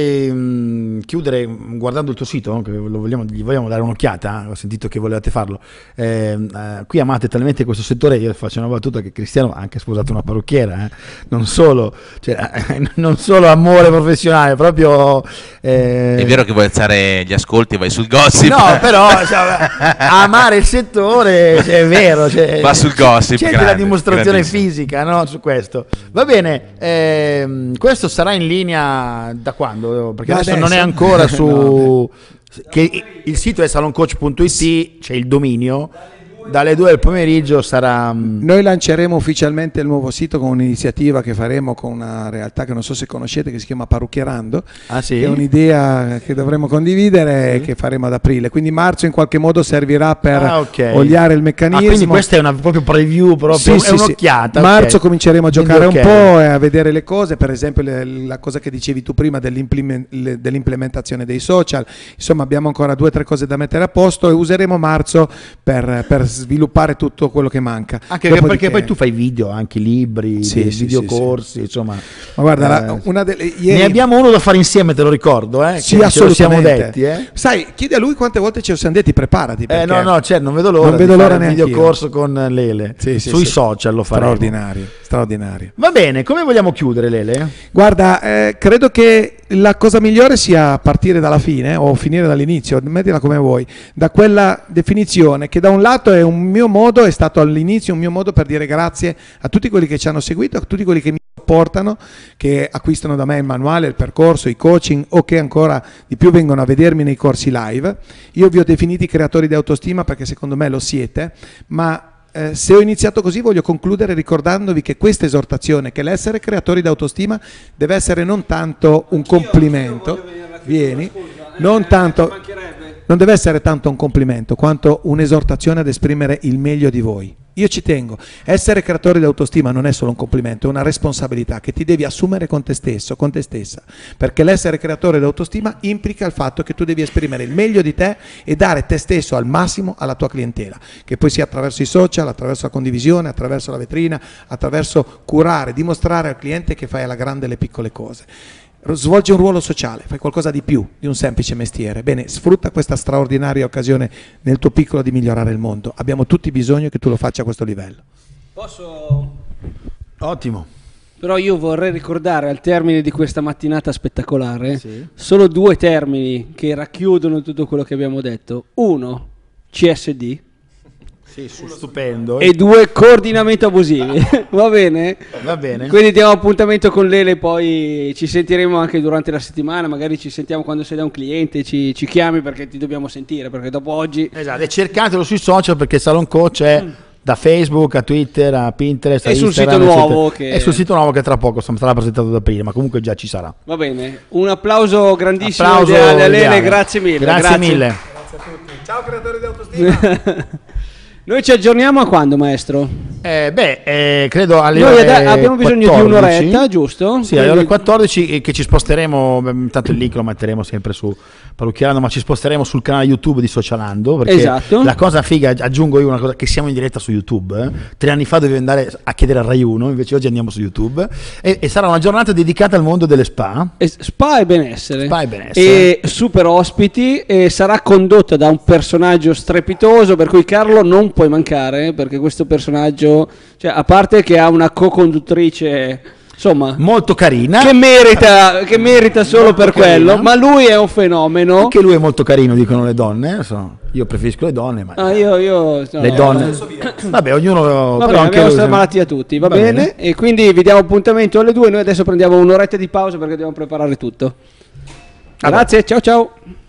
eh, chiudere guardando il tuo sito, che lo vogliamo, gli vogliamo dare un'occhiata, ho sentito che volevate farlo, eh, eh, qui amate talmente questo settore, io faccio una battuta che Cristiano ha anche sposato una parrucchiera, eh, non, solo, cioè, eh, non solo amore professionale, proprio... Eh... È vero che vuoi alzare gli ascolti, vai sul gossip. No, però cioè, amare il settore, cioè, è vero, cioè, va sul gossip, c'è grande, la dimostrazione fisica, no, su questo. Va bene, ehm, questo sarà in linea da quando? Perché adesso, adesso non è ancora su... No, che il sito è saloncoach punto it, c'è il dominio. Dalle due del pomeriggio sarà... Noi lanceremo ufficialmente il nuovo sito con un'iniziativa che faremo con una realtà che non so se conoscete, che si chiama Parrucchierando. Ah, sì? È un'idea che dovremo condividere, sì, e che faremo ad aprile. Quindi marzo in qualche modo servirà per ah, okay. oliare il meccanismo. Ah, quindi questa è una proprio preview, proprio, sì, è sì, un'occhiata. Sì. Marzo okay. cominceremo a giocare okay. un po' e a vedere le cose, per esempio le, la cosa che dicevi tu prima dell'implementazione dei social. Insomma, abbiamo ancora due o tre cose da mettere a posto e useremo marzo per, per sviluppare tutto quello che manca. Anche perché, perché poi tu fai video, anche libri, sì, sì, videocorsi, sì, insomma. Ma guarda, eh, la, una delle, ieri... ne abbiamo uno da fare insieme, te lo ricordo, eh? Sì, che assolutamente. ce lo siamo detti, eh? Sai, chiedi a lui quante volte ci siamo detti, preparati. Eh, no, no, cioè, non vedo l'ora non vedo di l'ora fare un neanche videocorso io. con Lele, sì, sì, sui sì. social lo faremo. Straordinario, straordinario. Va bene, come vogliamo chiudere, Lele? Guarda, eh, credo che la cosa migliore sia partire dalla fine o finire dall'inizio, mettila come vuoi, da quella definizione che da un lato è un mio modo, è stato all'inizio un mio modo per dire grazie a tutti quelli che ci hanno seguito, a tutti quelli che mi supportano, che acquistano da me il manuale, il percorso, i coaching o che ancora di più vengono a vedermi nei corsi live. Io vi ho definiti creatori di autostima perché secondo me lo siete, ma Eh, se ho iniziato così voglio concludere ricordandovi che questa esortazione, che l'essere creatori d'autostima deve essere non tanto un complimento, vieni, non tanto, non deve essere tanto un complimento quanto un'esortazione ad esprimere il meglio di voi. Io ci tengo, essere creatori d'autostima non è solo un complimento, è una responsabilità che ti devi assumere con te stesso, con te stessa, perché l'essere creatore d'autostima implica il fatto che tu devi esprimere il meglio di te e dare te stesso al massimo alla tua clientela, che poi sia attraverso i social, attraverso la condivisione, attraverso la vetrina, attraverso curare, dimostrare al cliente che fai alla grande le piccole cose. Svolgi un ruolo sociale, fai qualcosa di più di un semplice mestiere. Bene, sfrutta questa straordinaria occasione nel tuo piccolo di migliorare il mondo. Abbiamo tutti bisogno che tu lo faccia a questo livello. Posso? Ottimo. Però io vorrei ricordare al termine di questa mattinata spettacolare sì. solo due termini che racchiudono tutto quello che abbiamo detto. Uno, C S D. Sì, stupendo. E due, coordinamento abusivi. Va bene? Va bene. Quindi diamo appuntamento con Lele, poi ci sentiremo anche durante la settimana, magari ci sentiamo quando sei da un cliente, ci, ci chiami perché ti dobbiamo sentire, perché dopo oggi... Esatto, e cercatelo sui social perché Salon Coach è... Mm. Da Facebook a Twitter a Pinterest a e sul Instagram, sito nuovo che... e sul sito nuovo che tra poco sarà presentato da prima, ma comunque già ci sarà. Va bene, un applauso grandissimo applauso a Lele, grazie mille. Grazie, grazie mille. Grazie a tutti. Ciao creatori di autostima. Noi ci aggiorniamo a quando, maestro? Eh, beh, eh, credo alle Noi ore abbiamo bisogno quattordici. di un'oretta, giusto? Sì, alle ore quattordici eh, che ci sposteremo, beh, intanto il link lo metteremo sempre su Parrucchiarando, ma ci sposteremo sul canale YouTube di Socialando, perché esatto. La cosa figa, aggiungo io una cosa, che siamo in diretta su YouTube, eh. Tre anni fa dovevo andare a chiedere a Rai uno, invece oggi andiamo su YouTube, e, e sarà una giornata dedicata al mondo delle spa. E spa e benessere. Spa e benessere. E super ospiti, e sarà condotta da un personaggio strepitoso, per cui Carlo non puoi mancare, perché questo personaggio, cioè, a parte che ha una co-conduttrice, insomma, molto carina, che merita, che merita solo molto per carina. quello, ma lui è un fenomeno. Anche lui è molto carino, dicono le donne. Insomma, io preferisco le donne, ma Ah, io, io no, le donne, vabbè, ognuno. Va però bene, anche abbiamo lui- questa malattia tutti, va, Va bene? bene. E quindi vi diamo appuntamento alle due. Noi adesso prendiamo un'oretta di pausa perché dobbiamo preparare tutto. Allora. Grazie, ciao ciao.